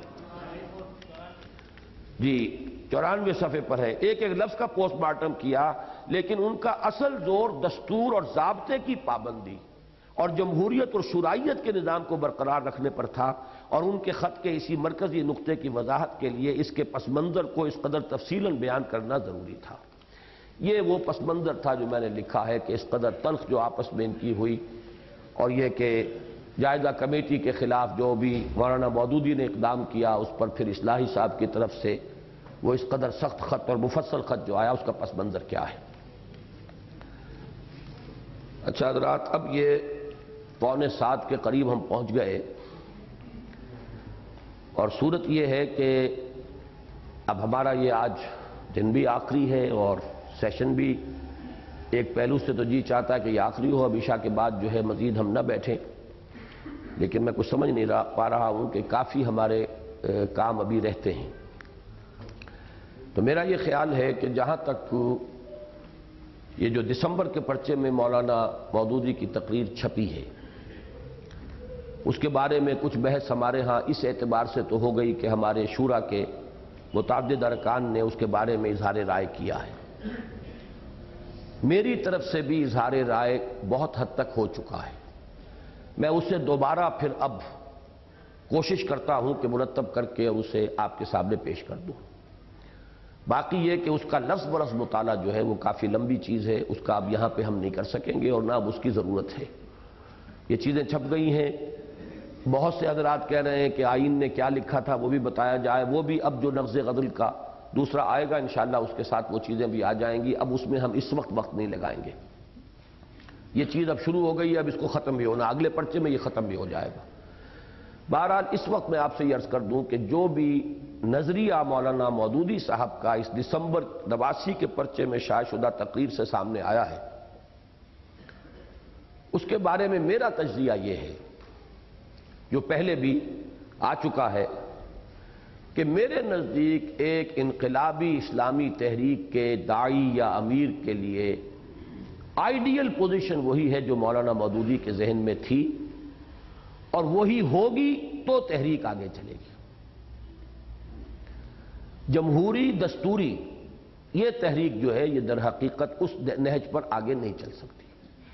جی چورانوے صفحے پر ہے، ایک ایک لفظ کا پوسٹ مارٹم کیا، لیکن ان کا اصل زور دستور اور ضابطے کی پابندی اور جمہوریت اور شورائیت کے نظام کو برقرار رکھنے پر تھا، اور ان کے خط کے اسی مرکزی نقطے کی وضاحت کے لیے اس کے پس منظر کو اس قدر تفصیلاً بیان کرنا ضروری تھا۔ یہ وہ پس منظر تھا جو میں نے لکھا ہے کہ اس قدر تلخ جو آپس میں ان کی ہوئی، اور یہ کہ جائزہ کمیٹی کے خلاف جو بھی مولانا مودودی نے اقدام کیا اس پر پھر اصلاحی صاحب کی طرف سے وہ اس قدر سخت خط اور مفصل خط جو آیا اس کا پس منظر کیا ہے۔ اچھا حضرات، اب یہ پونے سات کے قریب ہم پہنچ گئے اور صورت یہ ہے کہ اب ہمارا یہ آج دن بھی آخری ہے اور سیشن بھی ایک پہلو سے تو جی چاہتا ہے کہ یہ آخری ہو، اب عشاء کے بعد جو ہے مزید ہم نہ بیٹھیں، لیکن میں کچھ سمجھ نہیں رہا پا رہا ہوں کہ کافی ہمارے کام ابھی رہتے ہیں۔ تو میرا یہ خیال ہے کہ جہاں تک یہ جو دسمبر کے پرچے میں مولانا مودودی کی تقریر چھپی ہے اس کے بارے میں کچھ بحث ہمارے ہاں اس اعتبار سے تو ہو گئی کہ ہمارے شورا کے متعدد ارکان نے اس کے بارے میں اظہار رائے کیا ہے۔ میری طرف سے بھی اظہار رائے بہت حد تک ہو چکا ہے، میں اسے دوبارہ پھر اب کوشش کرتا ہوں کہ مرتب کر کے اسے آپ کے سامنے پیش کر دوں۔ باقی یہ کہ اس کا لفظ برس مطالعہ جو ہے وہ کافی لمبی چیز ہے، اس کا اب یہاں پہ ہم نہیں کر سکیں گے اور نہ اب اس کی ضرورت ہے۔ یہ چیزیں چھپ گئی ہیں، بہت سے حضرات کہہ رہے ہیں کہ آئین نے کیا لکھا تھا وہ بھی بتایا جائے، وہ بھی اب جو لفظ غزل کا دوسرا آئے گا انشاءاللہ اس کے ساتھ وہ چیزیں بھی آ جائیں گی، اب اس میں ہم اس وقت وقت نہیں لگائیں گے۔ یہ چیز اب شروع ہو گئی ہے، اب اس کو ختم بھی ہونا، اگلے پرچے میں یہ ختم بھی ہو جائے گا۔ بہرحال اس وقت میں آپ سے یہ عرض کر دوں کہ جو بھی نظریہ مولانا مودودی صاحب کا اس دسمبر نواسی کے پرچے میں شائع شدہ تقریر سے سامنے آیا ہے، اس کے بارے میں میرا تجزیہ یہ ہے جو پہلے بھی آ چکا ہے کہ میرے نزدیک ایک انقلابی اسلامی تحریک کے داعی یا امیر کے لیے آئیڈیل پوزیشن وہی ہے جو مولانا مودودی کے ذہن میں تھی، اور وہی ہوگی تو تحریک آگے چلے گی۔ جمہوری دستوری یہ تحریک جو ہے یہ در حقیقت اس نہج پر آگے نہیں چل سکتی۔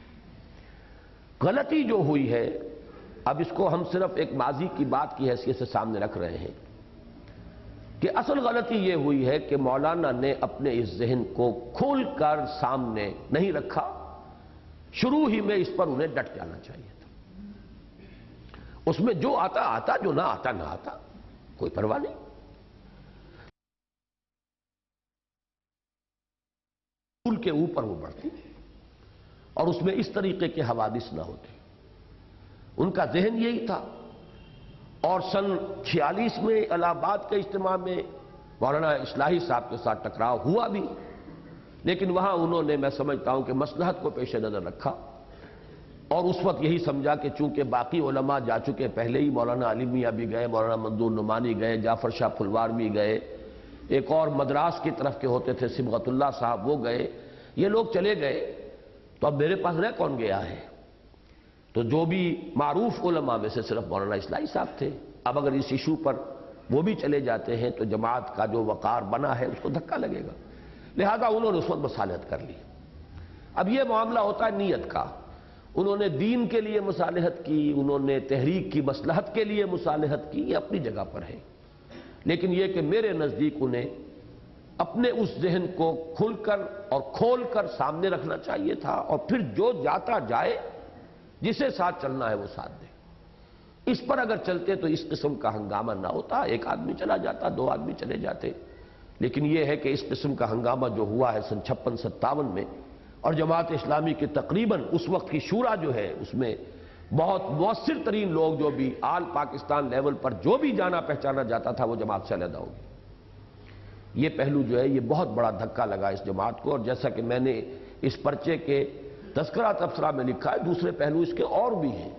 غلطی جو ہوئی ہے، اب اس کو ہم صرف ایک ماضی کی بات کی حیثیت سے سامنے رکھ رہے ہیں، کہ اصل غلطی یہ ہوئی ہے کہ مولانا نے اپنے اس ذہن کو کھول کر سامنے نہیں رکھا، شروع ہی میں اس پر انہیں ڈٹ جانا چاہیے تھا۔ اس میں جو آتا آتا، جو نہ آتا نہ آتا، کوئی پرواہ نہیں۔ پھول کے اوپر وہ بڑھتی اور اس میں اس طریقے کے حوادث نہ ہوتے، ان کا ذہن یہی تھا۔ اور سن چھیالیس میں الہ آباد کے اجتماع میں مولانا اصلاحی صاحب کے ساتھ ٹکراؤ ہوا بھی، لیکن وہاں انہوں نے، میں سمجھتا ہوں کہ مصلحت کو پیش نظر رکھا اور اس وقت یہی سمجھا کہ چونکہ باقی علماء جا چکے، پہلے ہی مولانا علی میاں بھی گئے، مولانا منظور نعمانی گئے، جعفر شاہ پھلوار بھی گئے، ایک اور مدراس کی طرف کے ہوتے تھے صبغت اللہ صاحب وہ گئے، یہ لوگ چلے گئے، تو اب میرے پاس رہ کون گیا ہے؟ تو جو بھی معروف علماء میں سے صرف مولانا اصلاحی صاحب تھے۔ اب اگر اس ایشو پر وہ بھی چلے جاتے ہیں تو جماعت کا جو وقار بنا ہے اس کو دھکا لگے گا، لہذا انہوں نے اس وقت مصالحت کر لی۔ اب یہ معاملہ ہوتا ہے نیت کا، انہوں نے دین کے لیے مصالحت کی، انہوں نے تحریک کی مصلحت کے لیے مصالحت کی، یہ اپنی جگہ پر ہے، لیکن یہ کہ میرے نزدیک انہیں اپنے اس ذہن کو کھل کر اور کھول کر سامنے رکھنا چاہیے تھا، اور پھر جو جاتا جائے، جسے ساتھ چلنا ہے وہ ساتھ دے۔ اس پر اگر چلتے تو اس قسم کا ہنگامہ نہ ہوتا، ایک آدمی چلا جاتا، دو آدمی چلے جاتے، لیکن یہ ہے کہ اس قسم کا ہنگامہ جو ہوا ہے سن چھپن ستاون میں، اور جماعت اسلامی کے تقریباً اس وقت کی شورا جو ہے اس میں بہت مؤثر ترین لوگ جو بھی آل پاکستان لیول پر جو بھی جانا پہچانا جاتا تھا وہ جماعت سے علیحدہ ہو گئی۔ یہ پہلو جو ہے یہ بہت بڑا دھکا لگا اس جماعت کو، اور جیسا کہ میں نے اس پرچے کے تذکرہ تبصرہ میں لکھا ہے، دوسرے پہلو اس کے اور بھی ہیں۔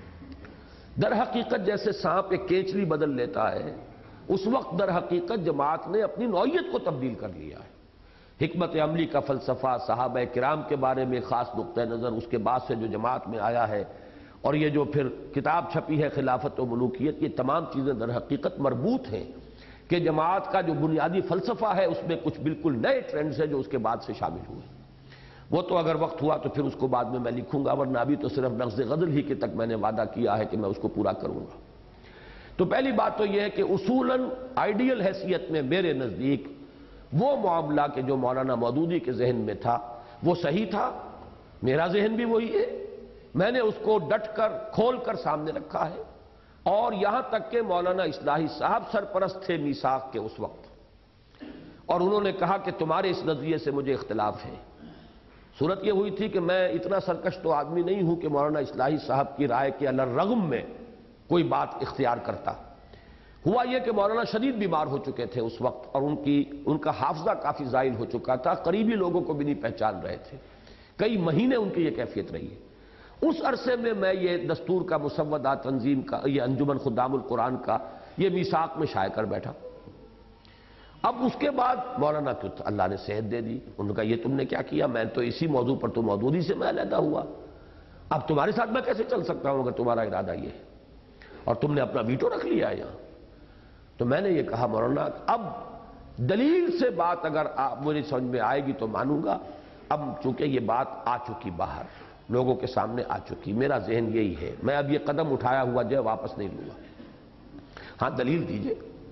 در حقیقت جیسے سانپ ایک کیچڑی بدل لیتا ہے، اس وقت در حقیقت جماعت نے اپنی نوعیت کو تبدیل کر لیا ہے۔ حکمت عملی کا فلسفہ، صحابہ کرام کے بارے میں خاص نقطہ نظر اس کے بعد سے جو جماعت میں آیا ہے، اور یہ جو پھر کتاب چھپی ہے خلافت و ملوکیت، یہ تمام چیزیں در حقیقت مربوط ہیں کہ جماعت کا جو بنیادی فلسفہ ہے اس میں کچھ بالکل نئے ٹرینڈز ہیں جو اس کے بعد سے شامل ہوئے۔ وہ تو اگر وقت ہوا تو پھر اس کو بعد میں میں لکھوں گا، ورنہ ابھی تو صرف نقض غزل ہی کے تک میں نے وعدہ کیا ہے کہ میں اس کو پورا کروں گا۔ تو پہلی بات تو یہ ہے کہ اصولاً آئیڈیل حیثیت میں میرے نزدیک وہ معاملہ کہ جو مولانا مودودی کے ذہن میں تھا وہ صحیح تھا، میرا ذہن بھی وہی ہے، میں نے اس کو ڈٹ کر کھول کر سامنے رکھا ہے، اور یہاں تک کہ مولانا اصلاحی صاحب سرپرست تھے میثاق کے اس وقت، اور انہوں نے کہا کہ تمہارے اس نظریے سے مجھے اختلاف ہے۔ صورت یہ ہوئی تھی کہ میں اتنا سرکش تو آدمی نہیں ہوں کہ مولانا اصلاحی صاحب کی رائے کے علی الرغم میں کوئی بات اختیار کرتا۔ ہوا یہ کہ مولانا شدید بیمار ہو چکے تھے اس وقت، اور ان کی ان کا حافظہ کافی زائل ہو چکا تھا، قریبی لوگوں کو بھی نہیں پہچان رہے تھے، کئی مہینے ان کی یہ کیفیت رہی ہے۔ اس عرصے میں میں یہ دستور کا مسودہ تنظیم کا، یہ انجمن خدام القرآن کا یہ میثاق میں شائع کر بیٹھا۔ اب اس کے بعد مولانا کو اللہ نے صحت دے دی، انہوں نے کہا یہ تم نے کیا کیا، میں تو اسی موضوع پر تو مودودی سے میں علیحدہ ہوا، اب تمہارے ساتھ میں کیسے چل سکتا ہوں اگر تمہارا ارادہ یہ ہے، اور تم نے اپنا ویٹو رکھ لیا یہاں۔ تو میں نے یہ کہا مولانا اب دلیل سے بات اگر مجھے سمجھ میں آئے گی تو مانوں گا، اب چونکہ یہ بات آ چکی باہر لوگوں کے سامنے آ چکی، میرا ذہن یہی ہے، میں اب یہ قدم اٹھایا ہوا جو ہے واپس نہیں لوں گا۔ ہاں دلیل دیجئے۔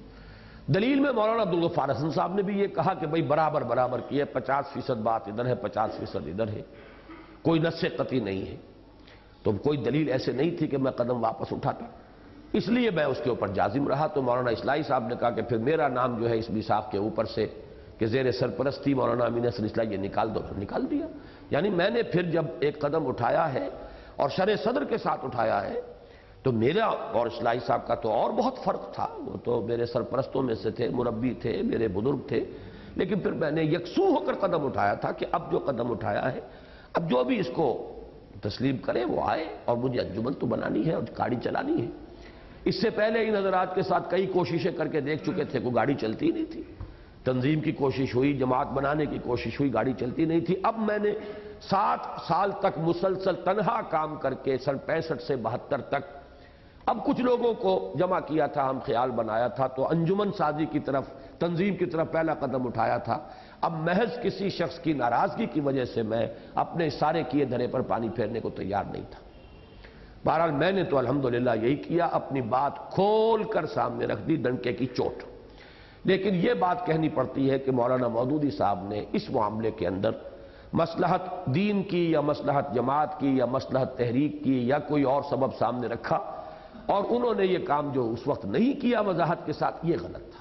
دلیل میں مولانا عبدالغفار حسن صاحب نے بھی یہ کہا کہ بھئی برابر برابر کی ہے، پچاس فیصد بات ادھر ہے، پچاس فیصد ادھر ہے، کوئی نص قطعی نہیں ہے۔ تو کوئی دلیل ایسے نہیں تھی کہ میں قدم واپس اٹھاتا، اس لیے میں اس کے اوپر جازم رہا۔ تو مولانا اصلاحی صاحب نے کہا کہ پھر میرا نام جو ہے اس میثاق کے اوپر سے کہ زیر سرپرستی مولانا امین حسن اصلاحی یہ نکال دو، نکال دیا۔ یعنی میں نے پھر جب ایک قدم اٹھایا ہے اور شرح صدر کے ساتھ اٹھایا ہے، تو میرا اور اصلاحی صاحب کا تو اور بہت فرق تھا، وہ تو میرے سرپرستوں میں سے تھے، مربی تھے، میرے بزرگ تھے، لیکن پھر میں نے یکسو ہو کر قدم اٹھایا تھا کہ اب جو قدم اٹھایا ہے، اب جو بھی اس کو تسلیم کرے وہ آئے، اور مجھے انجمن تو بنانی ہے اور گاڑی چلانی ہے۔ اس سے پہلے ان حضرات کے ساتھ کئی کوششیں کر کے دیکھ چکے تھے، کوئی گاڑی چلتی نہیں تھی، تنظیم کی کوشش ہوئی، جماعت بنانے کی کوشش ہوئی، گاڑی چلتی نہیں تھی۔ اب میں نے سات سال تک مسلسل تنہا کام کر کے سن پینسٹھ سے بہتر تک اب کچھ لوگوں کو جمع کیا تھا، ہم خیال بنایا تھا، تو انجمن سازی کی طرف، تنظیم کی طرف پہلا قدم اٹھایا تھا۔ اب محض کسی شخص کی ناراضگی کی وجہ سے میں اپنے سارے کیے دھرے پر پانی پھیرنے کو تیار نہیں تھا۔ بہرحال میں نے تو الحمدللہ یہی کیا، اپنی بات کھول کر سامنے رکھ دی، ڈنکے کی چوٹ۔ لیکن یہ بات کہنی پڑتی ہے کہ مولانا مودودی صاحب نے اس معاملے کے اندر مصلحت دین کی یا مصلحت جماعت کی یا مصلحت تحریک کی یا کوئی اور سبب سامنے رکھا، اور انہوں نے یہ کام جو اس وقت نہیں کیا وضاحت کے ساتھ، یہ غلط تھا۔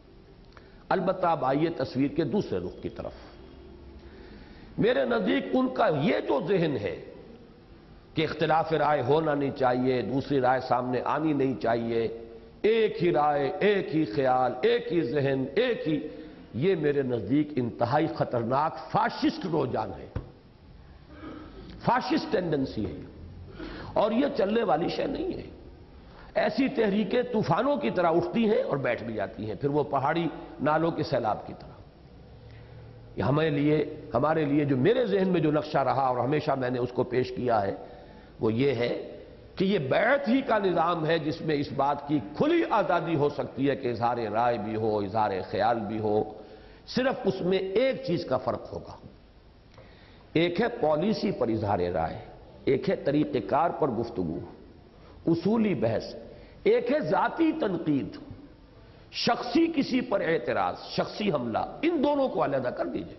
البتہ اب آئیے تصویر کے دوسرے رخ کی طرف۔ میرے نزدیک ان کا یہ جو ذہن ہے کہ اختلاف رائے ہونا نہیں چاہیے، دوسری رائے سامنے آنی نہیں چاہیے، ایک ہی رائے، ایک ہی خیال، ایک ہی ذہن، ایک ہی، یہ میرے نزدیک انتہائی خطرناک فاشسٹ رجحان ہے، فاشسٹ ٹینڈنسی ہے، اور یہ چلنے والی شے نہیں ہے۔ ایسی تحریکیں طوفانوں کی طرح اٹھتی ہیں اور بیٹھ بھی جاتی ہیں، پھر وہ پہاڑی نالوں کے سیلاب کی طرح۔ یہ ہمارے لیے ہمارے لیے جو میرے ذہن میں جو نقشہ رہا اور ہمیشہ میں نے اس کو پیش کیا ہے وہ یہ ہے کہ یہ بیعت ہی کا نظام ہے جس میں اس بات کی کھلی آزادی ہو سکتی ہے کہ اظہار رائے بھی ہو، اظہار خیال بھی ہو، صرف اس میں ایک چیز کا فرق ہوگا، ایک ہے پالیسی پر اظہار رائے، ایک ہے طریقہ کار پر گفتگو، اصولی بحث، ایک ہے ذاتی تنقید، شخصی کسی پر اعتراض، شخصی حملہ، ان دونوں کو علیحدہ کر دیجئے۔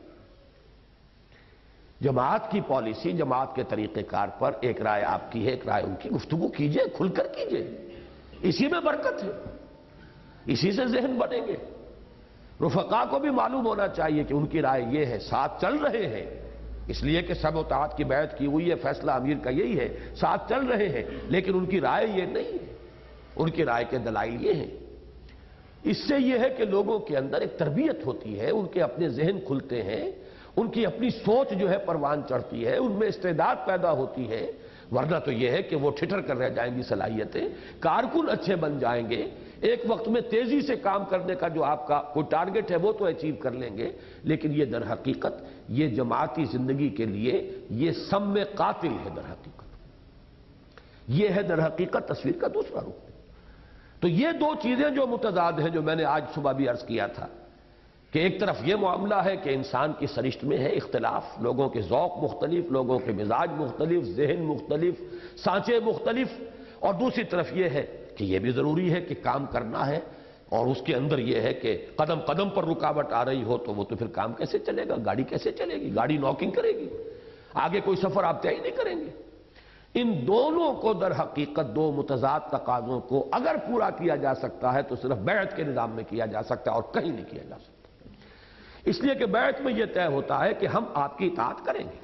جماعت کی پالیسی، جماعت کے طریقہ کار پر ایک رائے آپ کی ہے، ایک رائے ان کی، گفتگو کیجئے، کھل کر کیجئے، اسی میں برکت ہے، اسی سے ذہن بنیں گے، رفقا کو بھی معلوم ہونا چاہیے کہ ان کی رائے یہ ہے، ساتھ چل رہے ہیں اس لیے کہ سب اطاعت کی بیعت کی ہوئی ہے، فیصلہ امیر کا یہی ہے، ساتھ چل رہے ہیں، لیکن ان کی رائے یہ نہیں ہے، ان کی رائے کے دلائل یہ ہیں۔ اس سے یہ ہے کہ لوگوں کے اندر ایک تربیت ہوتی ہے، ان کے اپنے ذہن کھلتے ہیں، ان کی اپنی سوچ جو ہے پروان چڑھتی ہے، ان میں استعداد پیدا ہوتی ہے، ورنہ تو یہ ہے کہ وہ ٹھٹر کر رہ جائیں گی صلاحیتیں، کارکن اچھے بن جائیں گے، ایک وقت میں تیزی سے کام کرنے کا جو آپ کا کوئی ٹارگٹ ہے وہ تو اچیو کر لیں گے، لیکن یہ در حقیقت یہ جماعتی زندگی کے لیے یہ سم قاتل ہے، در حقیقت یہ ہے در حقیقت تصویر کا دوسرا رخ۔ تو یہ دو چیزیں جو متضاد ہیں، جو میں نے آج صبح بھی عرض کیا تھا کہ ایک طرف یہ معاملہ ہے کہ انسان کی سرشت میں ہے اختلاف، لوگوں کے ذوق مختلف، لوگوں کے مزاج مختلف، ذہن مختلف، سانچے مختلف، اور دوسری طرف یہ ہے کہ یہ بھی ضروری ہے کہ کام کرنا ہے، اور اس کے اندر یہ ہے کہ قدم قدم پر رکاوٹ آ رہی ہو تو وہ تو پھر کام کیسے چلے گا، گاڑی کیسے چلے گی، گاڑی ناکنگ کرے گی، آگے کوئی سفر آپ طے ہی نہیں کریں گے۔ ان دونوں کو در حقیقت دو متضاد تقاضوں کو اگر پورا کیا جا سکتا ہے تو صرف بیعت کے نظام میں کیا جا سکتا ہے اور کہیں نہیں کیا جا سکتا، اس لیے کہ بیعت میں یہ طے ہوتا ہے کہ ہم آپ کی اطاعت کریں گے،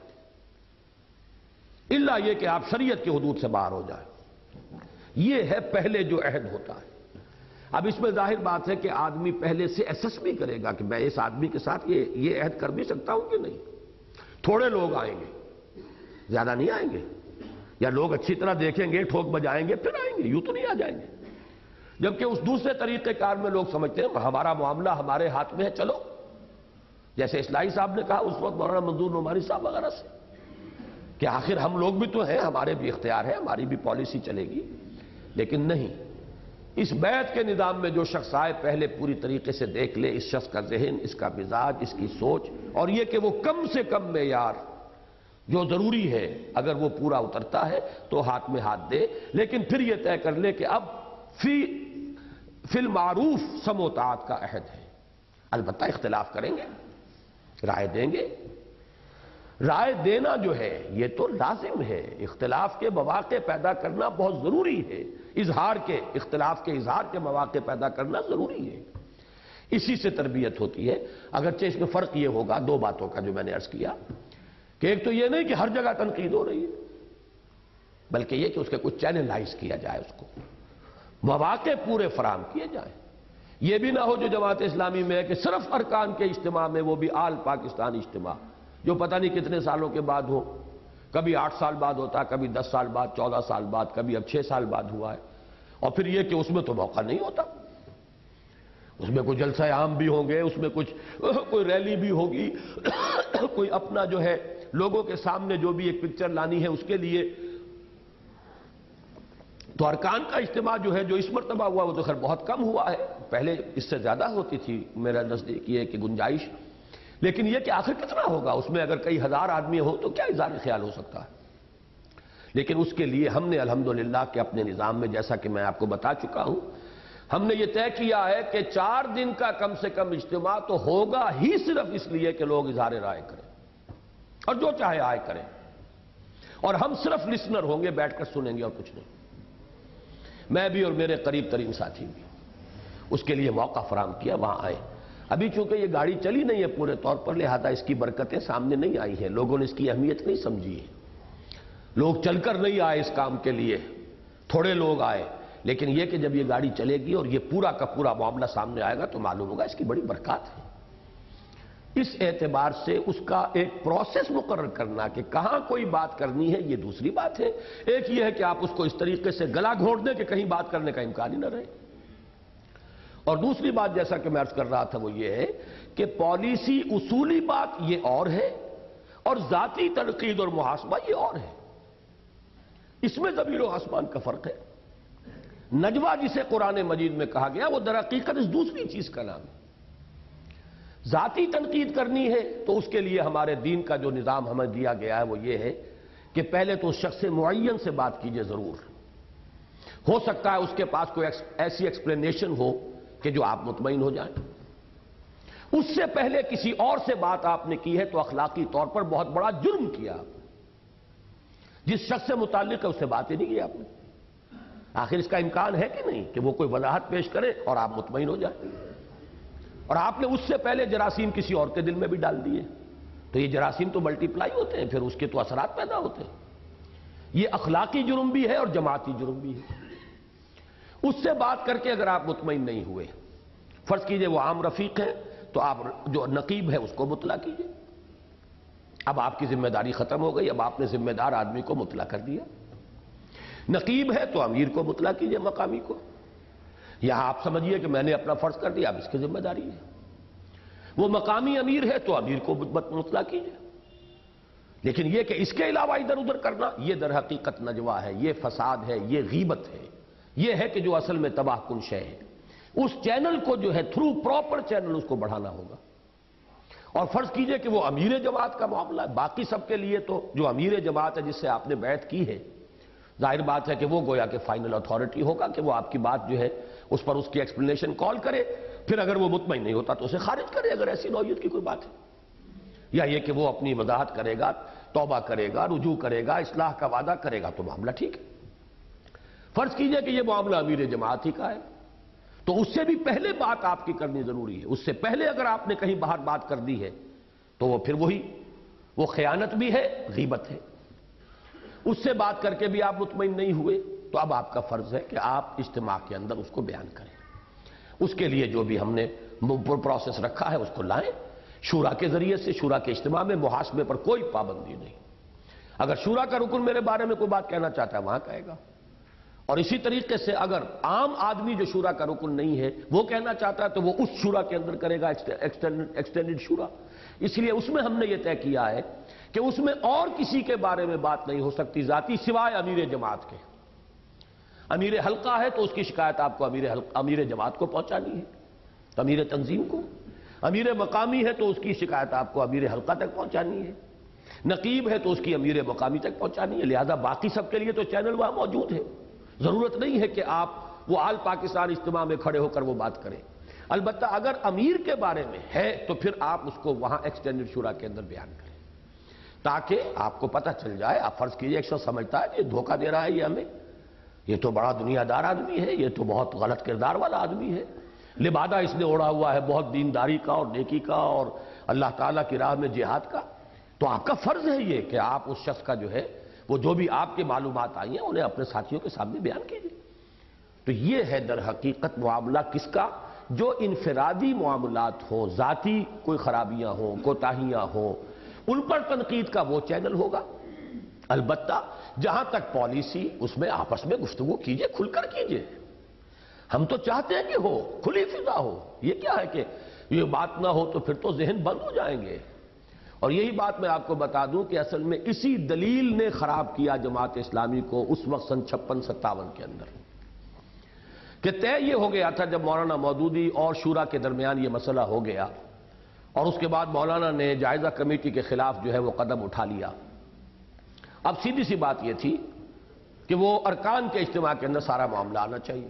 الا یہ کہ آپ شریعت کی حدود سے باہر ہو جائیں، یہ ہے پہلے جو عہد ہوتا ہے۔ اب اس میں ظاہر بات ہے کہ آدمی پہلے سے ایسس بھی کرے گا کہ میں اس آدمی کے ساتھ یہ یہ عہد کر بھی سکتا ہوں کہ نہیں۔ تھوڑے لوگ آئیں گے، زیادہ نہیں آئیں گے، یا لوگ اچھی طرح دیکھیں گے، ٹھوک بجائیں گے، پھر آئیں گے، یوں تو نہیں آ جائیں گے۔ جبکہ اس دوسرے طریقہ کار میں لوگ سمجھتے ہیں ہمارا معاملہ ہمارے ہاتھ میں ہے، چلو، جیسے اصلاحی صاحب نے کہا اس وقت مولانا منظور نعمانی صاحب وغیرہ سے کہ آخر ہم لوگ بھی تو ہیں، ہمارے بھی اختیار ہے، ہماری بھی پالیسی چلے گی، لیکن نہیں، اس بیعت کے نظام میں جو شخص آئے پہلے پوری طریقے سے دیکھ لے اس شخص کا ذہن، اس کا مزاج، اس کی سوچ، اور یہ کہ وہ کم سے کم معیار جو ضروری ہے اگر وہ پورا اترتا ہے تو ہاتھ میں ہاتھ دے، لیکن پھر یہ طے کر لے کہ اب فی فی المعروف سم و طاعت کا عہد ہے، البتہ اختلاف کریں گے، رائے دیں گے، رائے دینا جو ہے یہ تو لازم ہے، اختلاف کے مواقع پیدا کرنا بہت ضروری ہے، اظہار کے اختلاف کے اظہار کے مواقع پیدا کرنا ضروری ہے، اسی سے تربیت ہوتی ہے۔ اگرچہ اس میں فرق یہ ہوگا دو باتوں کا جو میں نے عرض کیا کہ ایک تو یہ نہیں کہ ہر جگہ تنقید ہو رہی ہے، بلکہ یہ کہ اس کے کچھ چینلائز کیا جائے، اس کو مواقع پورے فراہم کیے جائیں، یہ بھی نہ ہو جو جماعت اسلامی میں ہے کہ صرف ارکان کے اجتماع میں، وہ بھی آل پاکستان اجتماع جو پتہ نہیں کتنے سالوں کے بعد ہو، کبھی آٹھ سال بعد ہوتا، کبھی دس سال بعد، چودہ سال بعد، کبھی اب چھ سال بعد ہوا ہے، اور پھر یہ کہ اس میں تو موقع نہیں ہوتا، اس میں کوئی جلسہ عام بھی ہوں گے، اس میں کچھ کوئی ریلی بھی ہوگی، کوئی اپنا جو ہے لوگوں کے سامنے جو بھی ایک پکچر لانی ہے اس کے لیے، تو ارکان کا اجتماع جو ہے جو اس مرتبہ ہوا وہ تو خیر بہت کم ہوا ہے، پہلے اس سے زیادہ ہوتی تھی میرا نزدیک یہ کہ گنجائش، لیکن یہ کہ آخر کتنا ہوگا، اس میں اگر کئی ہزار آدمی ہو تو کیا اظہار خیال ہو سکتا ہے، لیکن اس کے لیے ہم نے الحمدللہ کہ اپنے نظام میں جیسا کہ میں آپ کو بتا چکا ہوں، ہم نے یہ طے کیا ہے کہ چار دن کا کم سے کم اجتماع تو ہوگا ہی صرف اس لیے کہ لوگ اظہار رائے کریں اور جو چاہے آئے کریں، اور ہم صرف لسنر ہوں گے، بیٹھ کر سنیں گے اور کچھ نہیں، میں بھی اور میرے قریب ترین ساتھی بھی، اس کے لیے موقع فراہم کیا، وہاں آئے۔ ابھی چونکہ یہ گاڑی چلی نہیں ہے پورے طور پر، لہذا اس کی برکتیں سامنے نہیں آئی ہیں، لوگوں نے اس کی اہمیت نہیں سمجھی ہے، لوگ چل کر نہیں آئے اس کام کے لیے، تھوڑے لوگ آئے، لیکن یہ کہ جب یہ گاڑی چلے گی اور یہ پورا کا پورا معاملہ سامنے آئے گا تو معلوم ہوگا اس کی بڑی برکات ہے۔ اس اعتبار سے اس کا ایک پروسیس مقرر کرنا کہ کہاں کوئی بات کرنی ہے یہ دوسری بات ہے، ایک یہ ہے کہ آپ اس کو اس طریقے سے گلا گھونٹ دیں کہ کہیں بات کرنے کا امکان ہی نہ رہے، اور دوسری بات جیسا کہ میں عرض کر رہا تھا وہ یہ ہے کہ پالیسی اصولی بات یہ اور ہے اور ذاتی تنقید اور محاسبہ یہ اور ہے، اس میں زمین و آسمان کا فرق ہے۔ نجوہ جسے قرآن مجید میں کہا گیا وہ در حقیقت اس دوسری چیز کا نام ہے، ذاتی تنقید کرنی ہے تو اس کے لیے ہمارے دین کا جو نظام ہمیں دیا گیا ہے وہ یہ ہے کہ پہلے تو اس شخص معین سے بات کیجئے، ضرور ہو سکتا ہے اس کے پاس کوئی ایسی ایکسپلینیشن ہو کہ جو آپ مطمئن ہو جائیں، اس سے پہلے کسی اور سے بات آپ نے کی ہے تو اخلاقی طور پر بہت بڑا جرم کیا، جس شخص سے متعلق ہے اس سے بات ہی نہیں کی آپ نے، آخر اس کا امکان ہے کہ نہیں کہ وہ کوئی وضاحت پیش کرے اور آپ مطمئن ہو جائیں، اور آپ نے اس سے پہلے جراثیم کسی اور کے دل میں بھی ڈال دیے، تو یہ جراثیم تو ملٹی پلائی ہوتے ہیں، پھر اس کے تو اثرات پیدا ہوتے ہیں۔ یہ اخلاقی جرم بھی ہے اور جماعتی جرم بھی ہے۔ اس سے بات کر کے اگر آپ مطمئن نہیں ہوئے، فرض کیجئے وہ عام رفیق ہیں، تو آپ جو نقیب ہے اس کو مطلع کیجئے۔ اب آپ کی ذمہ داری ختم ہو گئی، اب آپ نے ذمہ دار آدمی کو مطلع کر دیا۔ نقیب ہے تو امیر کو مطلع کیجئے، مقامی کو۔ یہاں آپ سمجھیے کہ میں نے اپنا فرض کر دیا، اب اس کی ذمہ داری ہے۔ وہ مقامی امیر ہے تو امیر کو مطلع کیجئے۔ لیکن یہ کہ اس کے علاوہ ادھر ادھر کرنا، یہ در حقیقت نجوہ ہے، یہ فساد ہے، یہ غیبت ہے، یہ ہے کہ جو اصل میں تباہ کن شے ہے۔ اس چینل کو جو ہے تھرو پراپر چینل اس کو بڑھانا ہوگا۔ اور فرض کیجئے کہ وہ امیر جماعت کا معاملہ ہے، باقی سب کے لیے تو جو امیر جماعت ہے جس سے آپ نے بیعت کی ہے، ظاہر بات ہے کہ وہ گویا کہ فائنل اتھارٹی ہوگا کہ وہ آپ کی بات جو ہے اس پر اس کی ایکسپلینیشن کال کرے، پھر اگر وہ مطمئن نہیں ہوتا تو اسے خارج کرے اگر ایسی نوعیت کی کوئی بات ہے، یا یہ کہ وہ اپنی وضاحت کرے گا، توبہ کرے گا، رجوع کرے گا، اصلاح کا وعدہ کرے گا تو معاملہ ٹھیک ہے۔ فرض کیجئے کہ یہ معاملہ امیر جماعت ہی کا ہے، تو اس سے بھی پہلے بات آپ کی کرنی ضروری ہے۔ اس سے پہلے اگر آپ نے کہیں باہر بات کر دی ہے تو وہ پھر وہی وہ خیانت بھی ہے، غیبت ہے۔ اس سے بات کر کے بھی آپ مطمئن نہیں ہوئے تو اب آپ کا فرض ہے کہ آپ اجتماع کے اندر اس کو بیان کریں۔ اس کے لیے جو بھی ہم نے پروسیس رکھا ہے اس کو لائیں، شورا کے ذریعے سے۔ شورا کے اجتماع میں محاسبے پر کوئی پابندی نہیں۔ اگر شورا کا رکن میرے بارے میں کوئی بات کہنا چاہتا ہے وہاں کہے گا، اور اسی طریقے سے اگر عام آدمی جو شورا کا رکن نہیں ہے وہ کہنا چاہتا ہے تو وہ اس شورا کے اندر کرے گا، ایکسٹینڈڈ شورا۔ اس لیے اس میں ہم نے یہ طے کیا ہے کہ اس میں اور کسی کے بارے میں بات نہیں ہو سکتی ذاتی، سوائے امیر جماعت کے۔ امیر حلقہ ہے تو اس کی شکایت آپ کو امیر حلقہ امیر جماعت کو پہنچانی ہے، تو امیر تنظیم کو۔ امیر مقامی ہے تو اس کی شکایت آپ کو امیر حلقہ تک پہنچانی ہے۔ نقیب ہے تو اس کی امیر مقامی تک پہنچانی ہے۔ لہذا باقی سب کے لیے تو چینل وہاں موجود ہے، ضرورت نہیں ہے کہ آپ وہ آل پاکستان اجتماع میں کھڑے ہو کر وہ بات کریں۔ البتہ اگر امیر کے بارے میں ہے تو پھر آپ اس کو وہاں ایکسٹینڈڈ شورا کے اندر بیان کریں، تاکہ آپ کو پتہ چل جائے۔ آپ فرض کیجئے ایک شخص سمجھتا ہے کہ یہ دھوکہ دے رہا ہے یہ ہمیں، یہ تو بڑا دنیا دار آدمی ہے، یہ تو بہت غلط کردار والا آدمی ہے، لبادہ اس نے اوڑھا ہوا ہے بہت دینداری کا اور نیکی کا اور اللہ تعالیٰ کی راہ میں جہاد کا، تو آپ کا فرض ہے یہ کہ آپ اس شخص کا جو ہے وہ جو بھی آپ کے معلومات آئی ہیں انہیں اپنے ساتھیوں کے سامنے بیان کیجیے۔ تو یہ ہے در حقیقت معاملہ کس کا؟ جو انفرادی معاملات ہوں، ذاتی کوئی خرابیاں ہوں، کوتاہیاں ہوں، ان پر تنقید کا وہ چینل ہوگا۔ البتہ جہاں تک پالیسی، اس میں آپس میں گفتگو کیجئے، کھل کر کیجئے۔ ہم تو چاہتے ہیں کہ ہو، کھلی فضا ہو۔ یہ کیا ہے کہ یہ بات نہ ہو تو پھر تو ذہن بند ہو جائیں گے۔ اور یہی بات میں آپ کو بتا دوں کہ اصل میں اسی دلیل نے خراب کیا جماعت اسلامی کو اس وقت سن چھپن ستاون کے اندر، کہ طے یہ ہو گیا تھا جب مولانا مودودی اور شورا کے درمیان یہ مسئلہ ہو گیا، اور اس کے بعد مولانا نے جائزہ کمیٹی کے خلاف جو ہے وہ قدم اٹھا لیا۔ اب سیدھی سی بات یہ تھی کہ وہ ارکان کے اجتماع کے اندر سارا معاملہ آنا چاہیے۔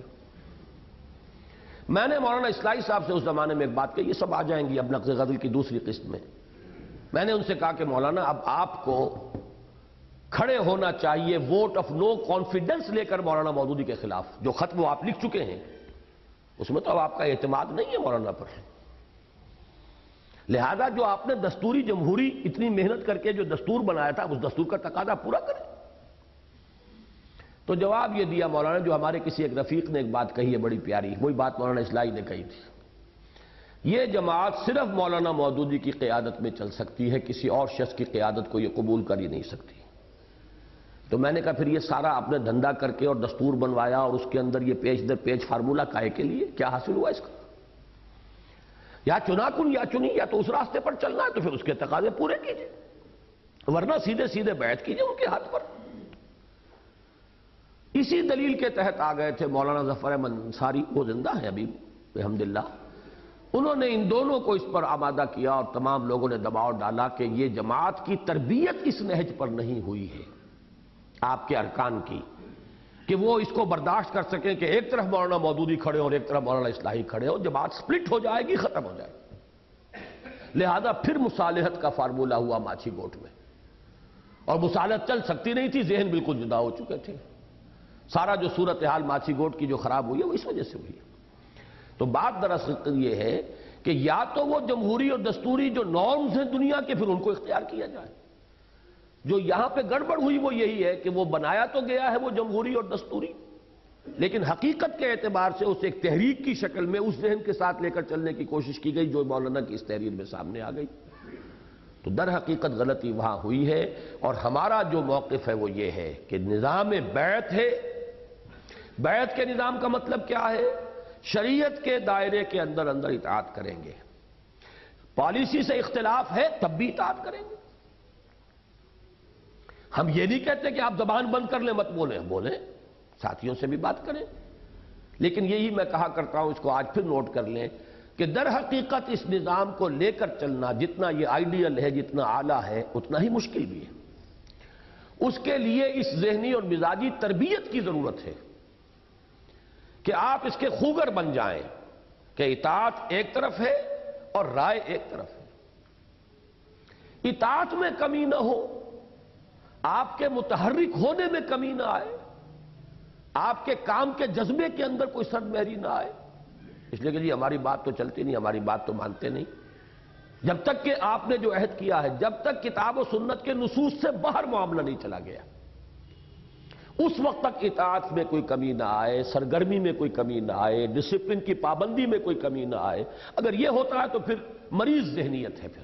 میں نے مولانا اصلاحی صاحب سے اس زمانے میں ایک بات کہی، یہ سب آ جائیں گی اب نقض غزل کی دوسری قسط میں۔ میں نے ان سے کہا کہ مولانا اب آپ کو کھڑے ہونا چاہیے ووٹ آف نو کانفیڈنس لے کر مولانا مودودی کے خلاف، جو خط وہ آپ لکھ چکے ہیں اس میں تو اب آپ کا اعتماد نہیں ہے مولانا پر۔ لہذا جو آپ نے دستوری جمہوری اتنی محنت کر کے جو دستور بنایا تھا اس دستور کا تقاضا پورا کریں۔ تو جواب یہ دیا مولانا، جو ہمارے کسی ایک رفیق نے ایک بات کہی ہے بڑی پیاری، وہی بات مولانا اصلاحی نے کہی تھی، یہ جماعت صرف مولانا مودودی کی قیادت میں چل سکتی ہے، کسی اور شخص کی قیادت کو یہ قبول کر ہی نہیں سکتی۔ تو میں نے کہا پھر یہ سارا آپ نے دھندا کر کے اور دستور بنوایا اور اس کے اندر یہ پیج در پیج فارمولہ کائے کے لیے کیا حاصل ہوا اس کا؟ یا چنا کن یا چنی، یا تو اس راستے پر چلنا ہے تو پھر اس کے تقاضے پورے کیجئے، ورنہ سیدھے سیدھے بیعت کیجئے ان کے ہاتھ پر۔ اسی دلیل کے تحت آ گئے تھے مولانا ظفر احمد انصاری، وہ زندہ ہیں ابھی الحمدللہ، انہوں نے ان دونوں کو اس پر آمادہ کیا اور تمام لوگوں نے دباؤ ڈالا کہ یہ جماعت کی تربیت اس نہج پر نہیں ہوئی ہے آپ کے ارکان کی، کہ وہ اس کو برداشت کر سکیں کہ ایک طرف مولانا مودودی کھڑے اور ایک طرف مولانا اصلاحی کھڑے ہو، جماعت سپلٹ ہو جائے گی، ختم ہو جائے گی۔ لہذا پھر مصالحت کا فارمولہ ہوا ماچھی گوٹ میں، اور مصالحت چل سکتی نہیں تھی، ذہن بالکل جدا ہو چکے تھے۔ سارا جو صورتحال ماچھی گوٹ کی جو خراب ہوئی ہے وہ اس وجہ سے ہوئی ہے۔ تو بات دراصل یہ ہے کہ یا تو وہ جمہوری اور دستوری جو نارمز ہیں دنیا کے پھر ان کو اختیار کیا جائے. جو یہاں پہ گڑبڑ ہوئی وہ یہی ہے کہ وہ بنایا تو گیا ہے وہ جمہوری اور دستوری، لیکن حقیقت کے اعتبار سے اسے ایک تحریک کی شکل میں اس ذہن کے ساتھ لے کر چلنے کی کوشش کی گئی جو مولانا کی اس تحریر میں سامنے آ گئی. تو در حقیقت غلطی وہاں ہوئی ہے، اور ہمارا جو موقف ہے وہ یہ ہے کہ نظام بیعت ہے. بیعت کے نظام کا مطلب کیا ہے؟ شریعت کے دائرے کے اندر اندر اطاعت کریں گے. پالیسی سے اختلاف ہے تب بھی اطاعت کریں گے. ہم یہ نہیں کہتے کہ آپ زبان بند کر لیں مت بولیں، بولیں، ساتھیوں سے بھی بات کریں، لیکن یہی میں کہا کرتا ہوں، اس کو آج پھر نوٹ کر لیں کہ در حقیقت اس نظام کو لے کر چلنا جتنا یہ آئیڈیل ہے، جتنا اعلیٰ ہے، اتنا ہی مشکل بھی ہے. اس کے لیے اس ذہنی اور مزاجی تربیت کی ضرورت ہے کہ آپ اس کے خوگر بن جائیں کہ اطاعت ایک طرف ہے اور رائے ایک طرف ہے. اطاعت میں کمی نہ ہو، آپ کے متحرک ہونے میں کمی نہ آئے، آپ کے کام کے جذبے کے اندر کوئی سرد مہری نہ آئے. اس لیے کہ جی ہماری بات تو چلتی نہیں، ہماری بات تو مانتے نہیں. جب تک کہ آپ نے جو عہد کیا ہے، جب تک کتاب و سنت کے نصوص سے باہر معاملہ نہیں چلا گیا، اس وقت تک اطاعت میں کوئی کمی نہ آئے، سرگرمی میں کوئی کمی نہ آئے، ڈسپلن کی پابندی میں کوئی کمی نہ آئے. اگر یہ ہوتا ہے تو پھر مریض ذہنیت ہے. پھر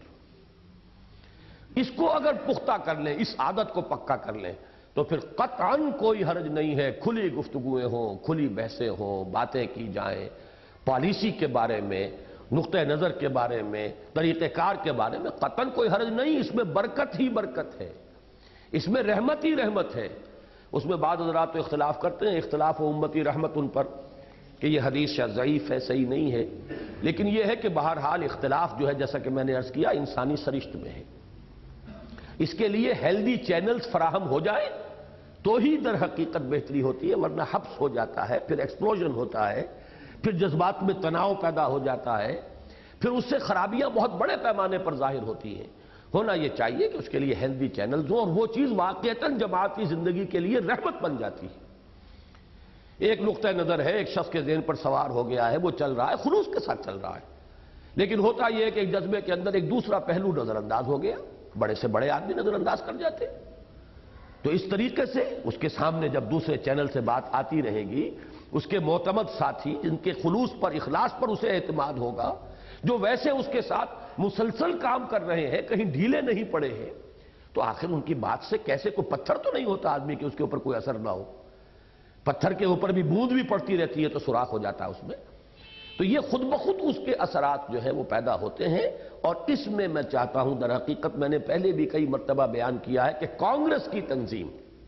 اس کو اگر پختہ کر لیں، اس عادت کو پکا کر لیں، تو پھر قطعاً کوئی حرج نہیں ہے کھلی گفتگویں ہوں، کھلی بحثیں ہوں، باتیں کی جائیں پالیسی کے بارے میں، نقطہ نظر کے بارے میں، طریقہ کار کے بارے میں. قطعاً کوئی حرج نہیں، اس میں برکت ہی برکت ہے، اس میں رحمت ہی رحمت ہے. اس میں بعض حضرات تو اختلاف کرتے ہیں، اختلاف و امتی رحمت ان پر، کہ یہ حدیث شاید ضعیف ہے، صحیح نہیں ہے. لیکن یہ ہے کہ بہرحال اختلاف جو ہے جیسا کہ میں نے عرض کیا انسانی سرشت میں ہے. اس کے لیے ہیلدی چینلز فراہم ہو جائیں تو ہی در حقیقت بہتری ہوتی ہے، ورنہ حبس ہو جاتا ہے، پھر ایکسپلوژن ہوتا ہے، پھر جذبات میں تناؤ پیدا ہو جاتا ہے، پھر اس سے خرابیاں بہت بڑے پیمانے پر ظاہر ہوتی ہیں. ہونا یہ چاہیے کہ اس کے لیے ہیلدی چینلز ہوں، اور وہ چیز واقعتاً جماعتی زندگی کے لیے رحمت بن جاتی ہے. ایک نقطہ نظر ہے ایک شخص کے ذہن پر سوار ہو گیا ہے، وہ چل رہا ہے، خلوص کے ساتھ چل رہا ہے، لیکن ہوتا یہ ہے کہ ایک جذبے کے اندر ایک دوسرا پہلو نظر انداز ہو گیا، بڑے سے بڑے آدمی نظر انداز کر جاتے. تو اس طریقے سے اس کے سامنے جب دوسرے چینل سے بات آتی رہے گی، اس کے معتمد ساتھی جن کے خلوص پر، اخلاص پر اسے اعتماد ہوگا، جو ویسے اس کے ساتھ مسلسل کام کر رہے ہیں، کہیں ڈھیلے نہیں پڑے ہیں، تو آخر ان کی بات سے کیسے کوئی پتھر تو نہیں ہوتا آدمی کہ اس کے اوپر کوئی اثر نہ ہو. پتھر کے اوپر بھی بوند بھی پڑتی رہتی ہے تو سوراخ ہو جاتا ہے اس میں. تو یہ خود بخود اس کے اثرات جو ہیں وہ پیدا ہوتے ہیں. اور اس میں میں چاہتا ہوں، در حقیقت میں نے پہلے بھی کئی مرتبہ بیان کیا ہے کہ کانگریس کی تنظیم،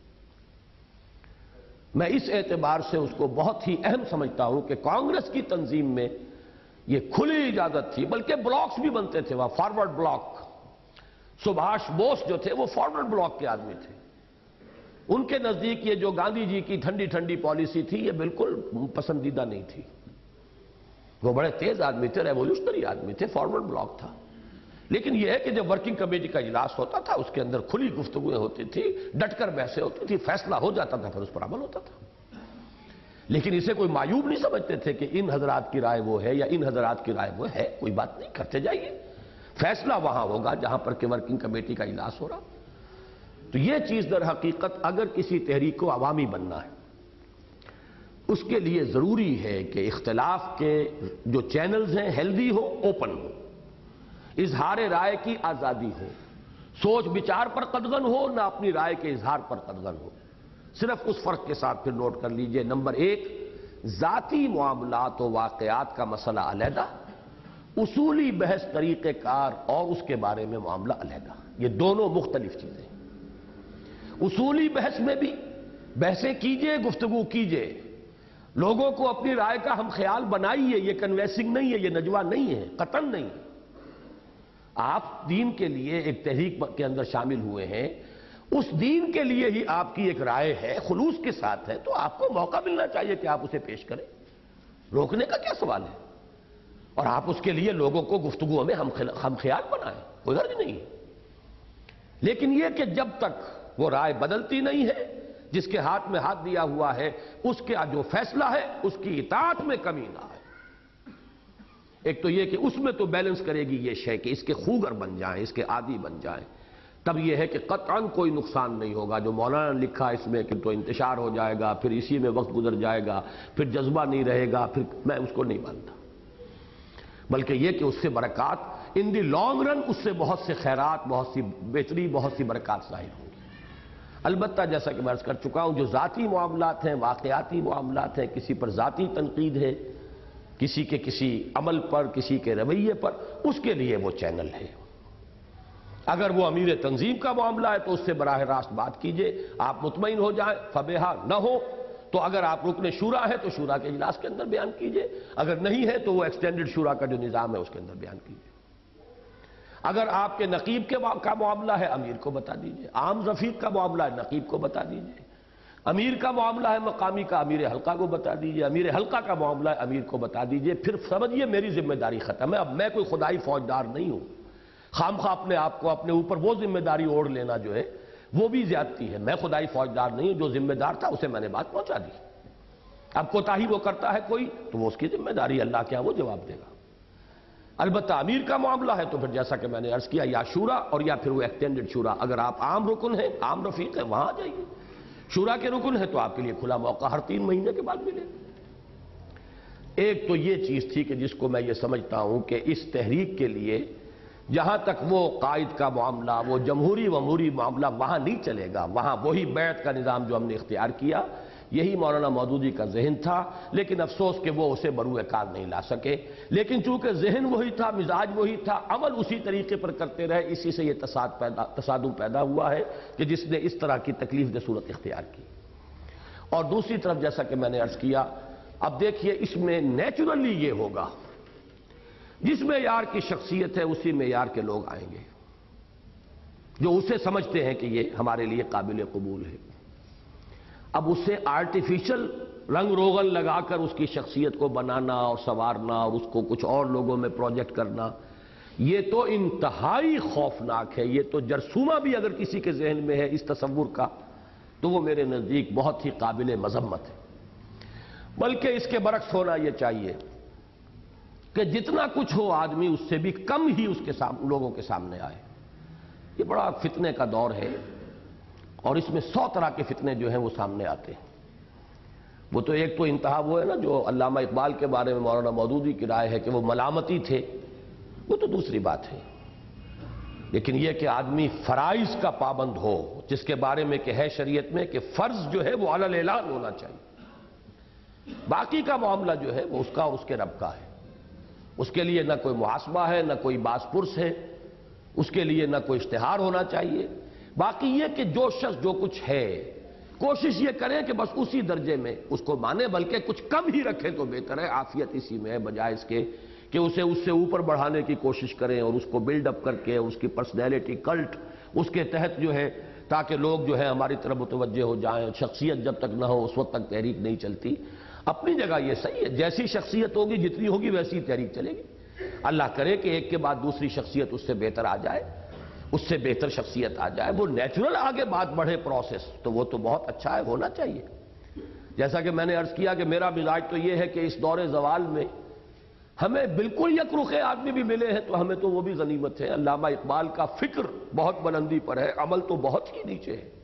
میں اس اعتبار سے اس کو بہت ہی اہم سمجھتا ہوں کہ کانگریس کی تنظیم میں یہ کھلی اجازت تھی، بلکہ بلاکس بھی بنتے تھے وہاں، فارورڈ بلاک. سبھاش بوس جو تھے وہ فارورڈ بلاک کے آدمی تھے. ان کے نزدیک یہ جو گاندھی جی کی ٹھنڈی ٹھنڈی پالیسی تھی یہ بالکل پسندیدہ نہیں تھی. وہ بڑے تیز آدمی تھے، ریولوشنری آدمی تھے، فارورڈ بلاک تھا. لیکن یہ ہے کہ جب ورکنگ کمیٹی کا اجلاس ہوتا تھا اس کے اندر کھلی گفتگویں ہوتی تھی، ڈٹ کر بحثیں ہوتی تھی، فیصلہ ہو جاتا تھا، پھر اس پر عمل ہوتا تھا. لیکن اسے کوئی معیوب نہیں سمجھتے تھے کہ ان حضرات کی رائے وہ ہے یا ان حضرات کی رائے وہ ہے. کوئی بات نہیں، کرتے جائیے، فیصلہ وہاں ہوگا جہاں پر کہ ورکنگ کمیٹی کا اجلاس ہو رہا. تو یہ چیز در حقیقت اگر کسی تحریک کو عوامی بننا ہے، اس کے لیے ضروری ہے کہ اختلاف کے جو چینلز ہیں ہیلدی ہو، اوپن ہو، اظہار رائے کی آزادی ہو، سوچ بچار پر قدغن ہو، نہ اپنی رائے کے اظہار پر قدغن ہو. صرف اس فرق کے ساتھ پھر نوٹ کر لیجئے، نمبر ایک، ذاتی معاملات و واقعات کا مسئلہ علیحدہ، اصولی بحث طریقہ کار اور اس کے بارے میں معاملہ علیحدہ. یہ دونوں مختلف چیزیں. اصولی بحث میں بھی بحثیں کیجئے، گفتگو کیجئے، لوگوں کو اپنی رائے کا ہم خیال بنائیے. یہ کنوینسنگ نہیں ہے، یہ نجوہ نہیں ہے، قطعاً نہیں. آپ دین کے لیے ایک تحریک کے اندر شامل ہوئے ہیں، اس دین کے لیے ہی آپ کی ایک رائے ہے، خلوص کے ساتھ ہے، تو آپ کو موقع ملنا چاہیے کہ آپ اسے پیش کریں. روکنے کا کیا سوال ہے؟ اور آپ اس کے لیے لوگوں کو گفتگو میں ہم خیال بنائیں، کوئی حرج نہیں. لیکن یہ کہ جب تک وہ رائے بدلتی نہیں ہے، جس کے ہاتھ میں ہاتھ دیا ہوا ہے اس کا جو فیصلہ ہے اس کی اطاعت میں کمی نہ آئے. ایک تو یہ کہ اس میں تو بیلنس کرے گی یہ شے کہ اس کے خوگر بن جائیں، اس کے عادی بن جائیں، تب یہ ہے کہ قطعاً کوئی نقصان نہیں ہوگا۔ جو مولانا نے لکھا اس میں کہ تو انتشار ہو جائے گا، پھر اسی میں وقت گزر جائے گا، پھر جذبہ نہیں رہے گا، پھر میں اس کو نہیں مانتا، بلکہ یہ کہ اس سے برکات ان دی لانگ رن، اس سے بہت سے خیرات، بہت سی بہتری، بہت سی برکات ظاہر ہوں گی۔ البتہ جیسا کہ میں عرض کر چکا ہوں، جو ذاتی معاملات ہیں، واقعاتی معاملات ہیں، کسی پر ذاتی تنقید ہے، کسی کے کسی عمل پر، کسی کے رویے پر، اس کے لیے وہ چینل ہے۔ اگر وہ امیر تنظیم کا معاملہ ہے تو اس سے براہ راست بات کیجئے، آپ مطمئن ہو جائیں، فبہا، نہ ہو تو اگر آپ رکن شورا ہے تو شورا کے اجلاس کے اندر بیان کیجئے، اگر نہیں ہے تو وہ ایکسٹینڈڈ شورا کا جو نظام ہے اس کے اندر بیان کیجئے۔ اگر آپ کے نقیب کے کا معاملہ ہے، امیر کو بتا دیجئے، عام رفیق کا معاملہ ہے، نقیب کو بتا دیجئے، امیر کا معاملہ ہے مقامی کا، امیر حلقہ کو بتا دیجئے، امیر حلقہ کا معاملہ ہے، امیر کو بتا دیجئے، پھر سمجھیے میری ذمہ داری ختم ہے۔ اب میں کوئی خدائی فوجدار نہیں ہوں، خام خواہ اپنے آپ کو اپنے اوپر وہ ذمہ داری اوڑھ لینا جو ہے وہ بھی زیادتی ہے۔ میں خدائی فوجدار نہیں ہوں، جو ذمہ دار تھا اسے میں نے بات پہنچا دی۔ اب کوتاہی وہ کرتا ہے کوئی تو وہ اس کی ذمہ داری، اللہ کیا وہ جواب دے گا۔ البتہ امیر کا معاملہ ہے تو پھر جیسا کہ میں نے عرض کیا، یا شورا اور یا پھر وہ ایکسٹینڈڈ شورا۔ اگر آپ عام رکن ہیں، عام رفیق ہیں، وہاں آ جائیے، شورا کے رکن ہے تو آپ کے لیے کھلا موقع ہر تین مہینے کے بعد ملے۔ ایک تو یہ چیز تھی کہ جس کو میں یہ سمجھتا ہوں کہ اس تحریک کے لیے جہاں تک وہ قائد کا معاملہ، وہ جمہوری وموری معاملہ وہاں نہیں چلے گا، وہاں وہی بیعت کا نظام جو ہم نے اختیار کیا، یہی مولانا مودودی کا ذہن تھا، لیکن افسوس کہ وہ اسے بروئے کار نہیں لا سکے۔ لیکن چونکہ ذہن وہی تھا، مزاج وہی تھا، عمل اسی طریقے پر کرتے رہے، اسی سے یہ تصاد پیدا تصادم پیدا ہوا ہے کہ جس نے اس طرح کی تکلیف دہ صورت اختیار کی۔ اور دوسری طرف جیسا کہ میں نے عرض کیا، اب دیکھیے اس میں نیچرلی یہ ہوگا، جس معیار کی شخصیت ہے اسی معیار کے لوگ آئیں گے جو اسے سمجھتے ہیں کہ یہ ہمارے لیے قابل قبول ہے۔ اب اسے آرٹیفیشل رنگ روغن لگا کر اس کی شخصیت کو بنانا اور سنوارنا اور اس کو کچھ اور لوگوں میں پروجیکٹ کرنا، یہ تو انتہائی خوفناک ہے۔ یہ تو جرثومہ بھی اگر کسی کے ذہن میں ہے اس تصور کا تو وہ میرے نزدیک بہت ہی قابل مذمت ہے۔ بلکہ اس کے برعکس ہونا یہ چاہیے کہ جتنا کچھ ہو آدمی اس سے بھی کم ہی اس کے سامنے لوگوں کے سامنے آئے۔ یہ بڑا فتنے کا دور ہے اور اس میں سو طرح کے فتنے جو ہیں وہ سامنے آتے ہیں۔ وہ تو ایک تو انتہا وہ ہے نا جو علامہ اقبال کے بارے میں مولانا مودودی کی رائے ہے کہ وہ ملامتی تھے، وہ تو دوسری بات ہے، لیکن یہ کہ آدمی فرائض کا پابند ہو، جس کے بارے میں کہ ہے شریعت میں کہ فرض جو ہے وہ علی الاعلان ہونا چاہیے، باقی کا معاملہ جو ہے وہ اس کا اور اس کے رب کا ہے، اس کے لیے نہ کوئی محاسبہ ہے، نہ کوئی باس پرس ہے، اس کے لیے نہ کوئی اشتہار ہونا چاہیے۔ باقی یہ کہ جو شخص جو کچھ ہے کوشش یہ کریں کہ بس اسی درجے میں اس کو مانے، بلکہ کچھ کم ہی رکھے تو بہتر ہے، عافیت اسی میں ہے، بجائے اس کے کہ اسے اس سے اوپر بڑھانے کی کوشش کریں اور اس کو بلڈ اپ کر کے اس کی پرسنالٹی کلٹ اس کے تحت جو ہے تاکہ لوگ جو ہے ہماری طرف متوجہ ہو جائیں۔ شخصیت جب تک نہ ہو اس وقت تک تحریک نہیں چلتی۔ اپنی جگہ یہ صحیح ہے، جیسی شخصیت ہوگی جتنی ہوگی ویسی تحریک چلے گی۔ اللہ کرے کہ ایک کے بعد دوسری شخصیت اس سے بہتر آ جائے، اس سے بہتر شخصیت آ جائے، وہ نیچرل آگے بات بڑھے پروسیس، تو وہ تو بہت اچھا ہے، ہونا چاہیے۔ جیسا کہ میں نے عرض کیا کہ میرا مزاج تو یہ ہے کہ اس دور زوال میں ہمیں بالکل یک رخے آدمی بھی ملے ہیں تو ہمیں تو وہ بھی غنیمت ہے۔ علامہ اقبال کا فکر بہت بلندی پر ہے، عمل تو بہت ہی نیچے ہے،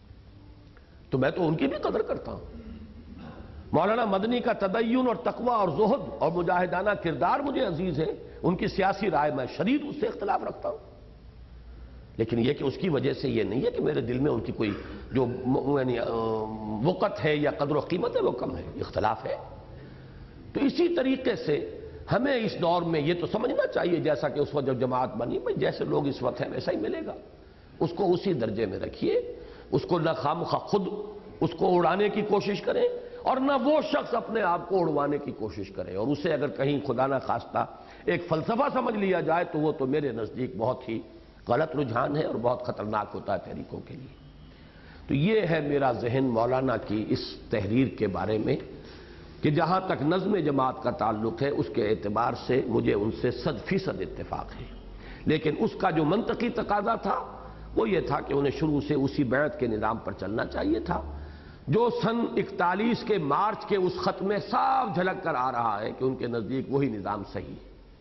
تو میں تو ان کی بھی قدر کرتا ہوں۔ مولانا مدنی کا تدین اور تقوی اور زہد اور مجاہدانہ کردار مجھے عزیز ہے، ان کی سیاسی رائے میں شدید اس سے اختلاف رکھتا ہوں، لیکن یہ کہ اس کی وجہ سے یہ نہیں ہے کہ میرے دل میں ان کی کوئی جو یعنی وقت ہے یا قدر و قیمت ہے وہ کم ہے، اختلاف ہے۔ تو اسی طریقے سے ہمیں اس دور میں یہ تو سمجھنا چاہیے، جیسا کہ اس وقت جب جماعت بنی، بھئی جیسے لوگ اس وقت ہیں ویسا ہی ملے گا، اس کو اسی درجے میں رکھیے، اس کو نہ خامخواہ خود اس کو اڑانے کی کوشش کریں اور نہ وہ شخص اپنے آپ کو اڑوانے کی کوشش کرے، اور اسے اگر کہیں خدا نہ خواستہ ایک فلسفہ سمجھ لیا جائے تو وہ تو میرے نزدیک بہت ہی غلط رجحان ہے اور بہت خطرناک ہوتا ہے تحریکوں کے لیے۔ تو یہ ہے میرا ذہن مولانا کی اس تحریر کے بارے میں کہ جہاں تک نظم جماعت کا تعلق ہے اس کے اعتبار سے مجھے ان سے صد فیصد اتفاق ہے، لیکن اس کا جو منطقی تقاضا تھا وہ یہ تھا کہ انہیں شروع سے اسی بیعت کے نظام پر چلنا چاہیے تھا جو سن اکتالیس کے مارچ کے اس خط میں صاف جھلک کر آ رہا ہے کہ ان کے نزدیک وہی نظام صحیح ہے۔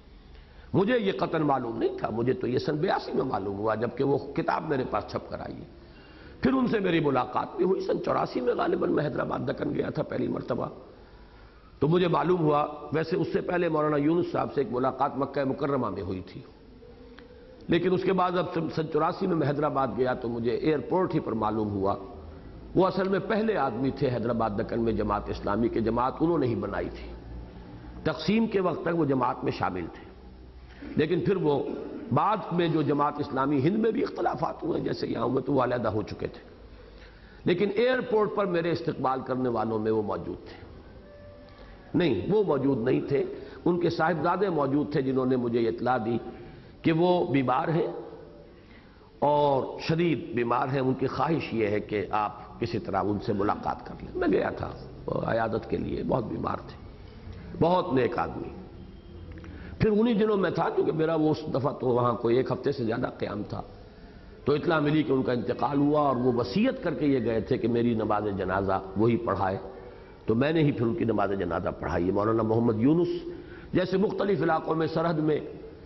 مجھے یہ قطعاً معلوم نہیں تھا، مجھے تو یہ سن بیاسی میں معلوم ہوا جبکہ وہ کتاب میرے پاس چھپ کر آئی ہے۔ پھر ان سے میری ملاقات بھی ہوئی سن چوراسی میں، غالباً میں حیدرآباد دکن گیا تھا پہلی مرتبہ، تو مجھے معلوم ہوا۔ ویسے اس سے پہلے مولانا یونس صاحب سے ایک ملاقات مکہ مکرمہ میں ہوئی تھی، لیکن اس کے بعد اب سن چوراسی میں میں حیدرآباد گیا تو مجھے ایئرپورٹ ہی پر معلوم ہوا وہ اصل میں پہلے آدمی تھے حیدرآباد دکن میں جماعت اسلامی کے، جماعت انہوں نے ہی بنائی تھی، تقسیم کے وقت تک وہ جماعت میں شامل تھے، لیکن پھر وہ بعد میں جو جماعت اسلامی ہند میں بھی اختلافات ہوئے جیسے یہاں ہوئے تو وہ علیحدہ ہو چکے تھے، لیکن ایئرپورٹ پر میرے استقبال کرنے والوں میں وہ موجود تھے۔ نہیں، وہ موجود نہیں تھے، ان کے صاحبزادے موجود تھے جنہوں نے مجھے یہ اطلاع دی کہ وہ بیمار ہیں اور شدید بیمار ہیں، ان کی خواہش یہ ہے کہ آپ کسی طرح ان سے ملاقات کر لیں۔ میں گیا تھا عیادت کے لیے، بہت بیمار تھے، بہت نیک آدمی۔ پھر انہی دنوں میں تھا کیونکہ میرا وہ اس دفعہ تو وہاں کوئی ایک ہفتے سے زیادہ قیام تھا، تو اطلاع ملی کہ ان کا انتقال ہوا اور وہ وصیت کر کے یہ گئے تھے کہ میری نماز جنازہ وہی پڑھائے، تو میں نے ہی پھر ان کی نماز جنازہ پڑھائی۔ مولانا محمد یونس جیسے مختلف علاقوں میں سرحد میں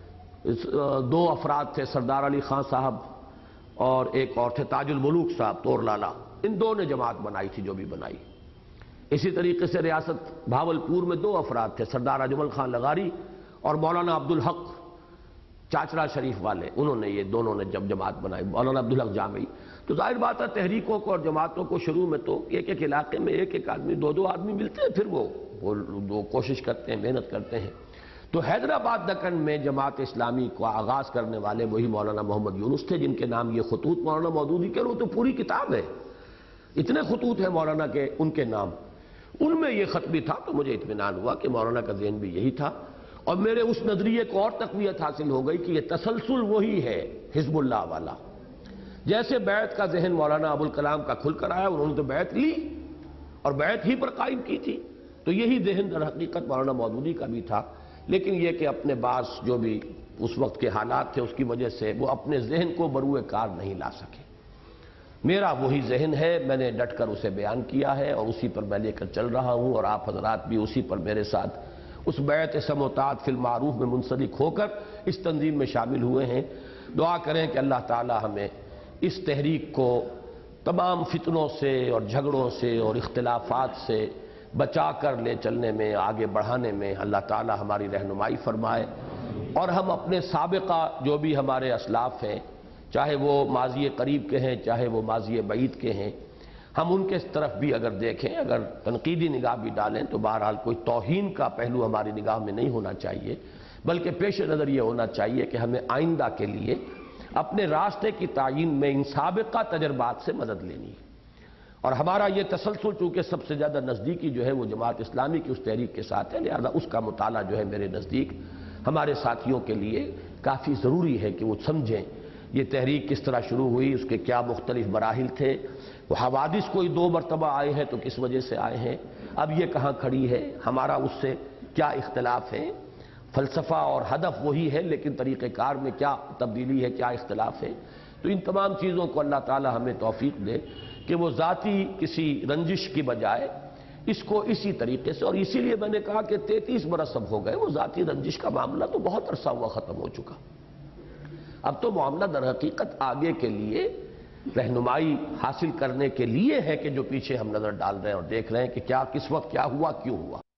دو افراد تھے، سردار علی خان صاحب اور ایک اور تھے تاج الملوک صاحب طور لالا، ان دو نے جماعت بنائی تھی جو بھی بنائی۔ اسی طریقے سے ریاست بھاولپور میں دو افراد تھے، سردار اجمل خان لغاری اور مولانا عبدالحق چاچرا شریف والے، انہوں نے یہ دونوں نے جب جماعت بنائی، مولانا عبدالحق جامعی۔ تو ظاہر بات ہے تحریکوں کو اور جماعتوں کو شروع میں تو ایک ایک علاقے میں ایک ایک آدمی دو دو آدمی ملتے ہیں، پھر وہ وہ کوشش کرتے ہیں، محنت کرتے ہیں۔ تو حیدرآباد دکن میں جماعت اسلامی کو آغاز کرنے والے وہی مولانا محمد یونس تھے، جن کے نام یہ خطوط مولانا مودودی کے، وہ تو پوری کتاب ہے، اتنے خطوط ہیں مولانا کے ان کے نام، ان میں یہ خط بھی تھا، تو مجھے اطمینان ہوا کہ مولانا کا ذہن بھی یہی تھا، اور میرے اس نظریے کو اور تقویت حاصل ہو گئی کہ یہ تسلسل وہی ہے حزب اللہ والا۔ جیسے بیعت کا ذہن مولانا ابوالکلام کا کھل کر آیا، انہوں نے تو بیعت لی اور بیعت ہی پر قائم کی تھی، تو یہی ذہن در حقیقت مولانا مودودی کا بھی تھا، لیکن یہ کہ اپنے بعض جو بھی اس وقت کے حالات تھے اس کی وجہ سے وہ اپنے ذہن کو بروئے کار نہیں لا سکے۔ میرا وہی ذہن ہے، میں نے ڈٹ کر اسے بیان کیا ہے اور اسی پر میں لے کر چل رہا ہوں، اور آپ حضرات بھی اسی پر میرے ساتھ اس بیعت سمع و طاعت فی المعروف میں منسلک ہو کر اس تنظیم میں شامل ہوئے ہیں۔ دعا کریں کہ اللہ تعالی ہمیں اس تحریک کو تمام فتنوں سے اور جھگڑوں سے اور اختلافات سے بچا کر لے چلنے میں، آگے بڑھانے میں اللہ تعالی ہماری رہنمائی فرمائے، اور ہم اپنے سابقہ جو بھی ہمارے اسلاف ہیں، چاہے وہ ماضی قریب کے ہیں چاہے وہ ماضی بعید کے ہیں، ہم ان کے طرف بھی اگر دیکھیں، اگر تنقیدی نگاہ بھی ڈالیں تو بہرحال کوئی توہین کا پہلو ہماری نگاہ میں نہیں ہونا چاہیے، بلکہ پیش نظر یہ ہونا چاہیے کہ ہمیں آئندہ کے لیے اپنے راستے کی تعیین میں ان سابقہ تجربات سے مدد لینی ہے، اور ہمارا یہ تسلسل چونکہ سب سے زیادہ نزدیکی جو ہے وہ جماعت اسلامی کی اس تحریک کے ساتھ ہے، لہذا اس کا مطالعہ جو ہے میرے نزدیک ہمارے ساتھیوں کے لیے کافی ضروری ہے کہ وہ سمجھیں یہ تحریک کس طرح شروع ہوئی، اس کے کیا مختلف مراحل تھے، وہ حوادث کوئی دو مرتبہ آئے ہیں تو کس وجہ سے آئے ہیں، اب یہ کہاں کھڑی ہے، ہمارا اس سے کیا اختلاف ہے، فلسفہ اور ہدف وہی ہے لیکن طریقہ کار میں کیا تبدیلی ہے، کیا اختلاف ہے۔ تو ان تمام چیزوں کو اللہ تعالی ہمیں توفیق دے کہ وہ ذاتی کسی رنجش کی بجائے اس کو اسی طریقے سے، اور اسی لیے میں نے کہا کہ تینتیس برس اب ہو گئے، وہ ذاتی رنجش کا معاملہ تو بہت عرصہ ہوا ختم ہو چکا، اب تو معاملہ در حقیقت آگے کے لیے رہنمائی حاصل کرنے کے لیے ہے کہ جو پیچھے ہم نظر ڈال رہے ہیں اور دیکھ رہے ہیں کہ کیا کس وقت کیا ہوا، کیوں ہوا۔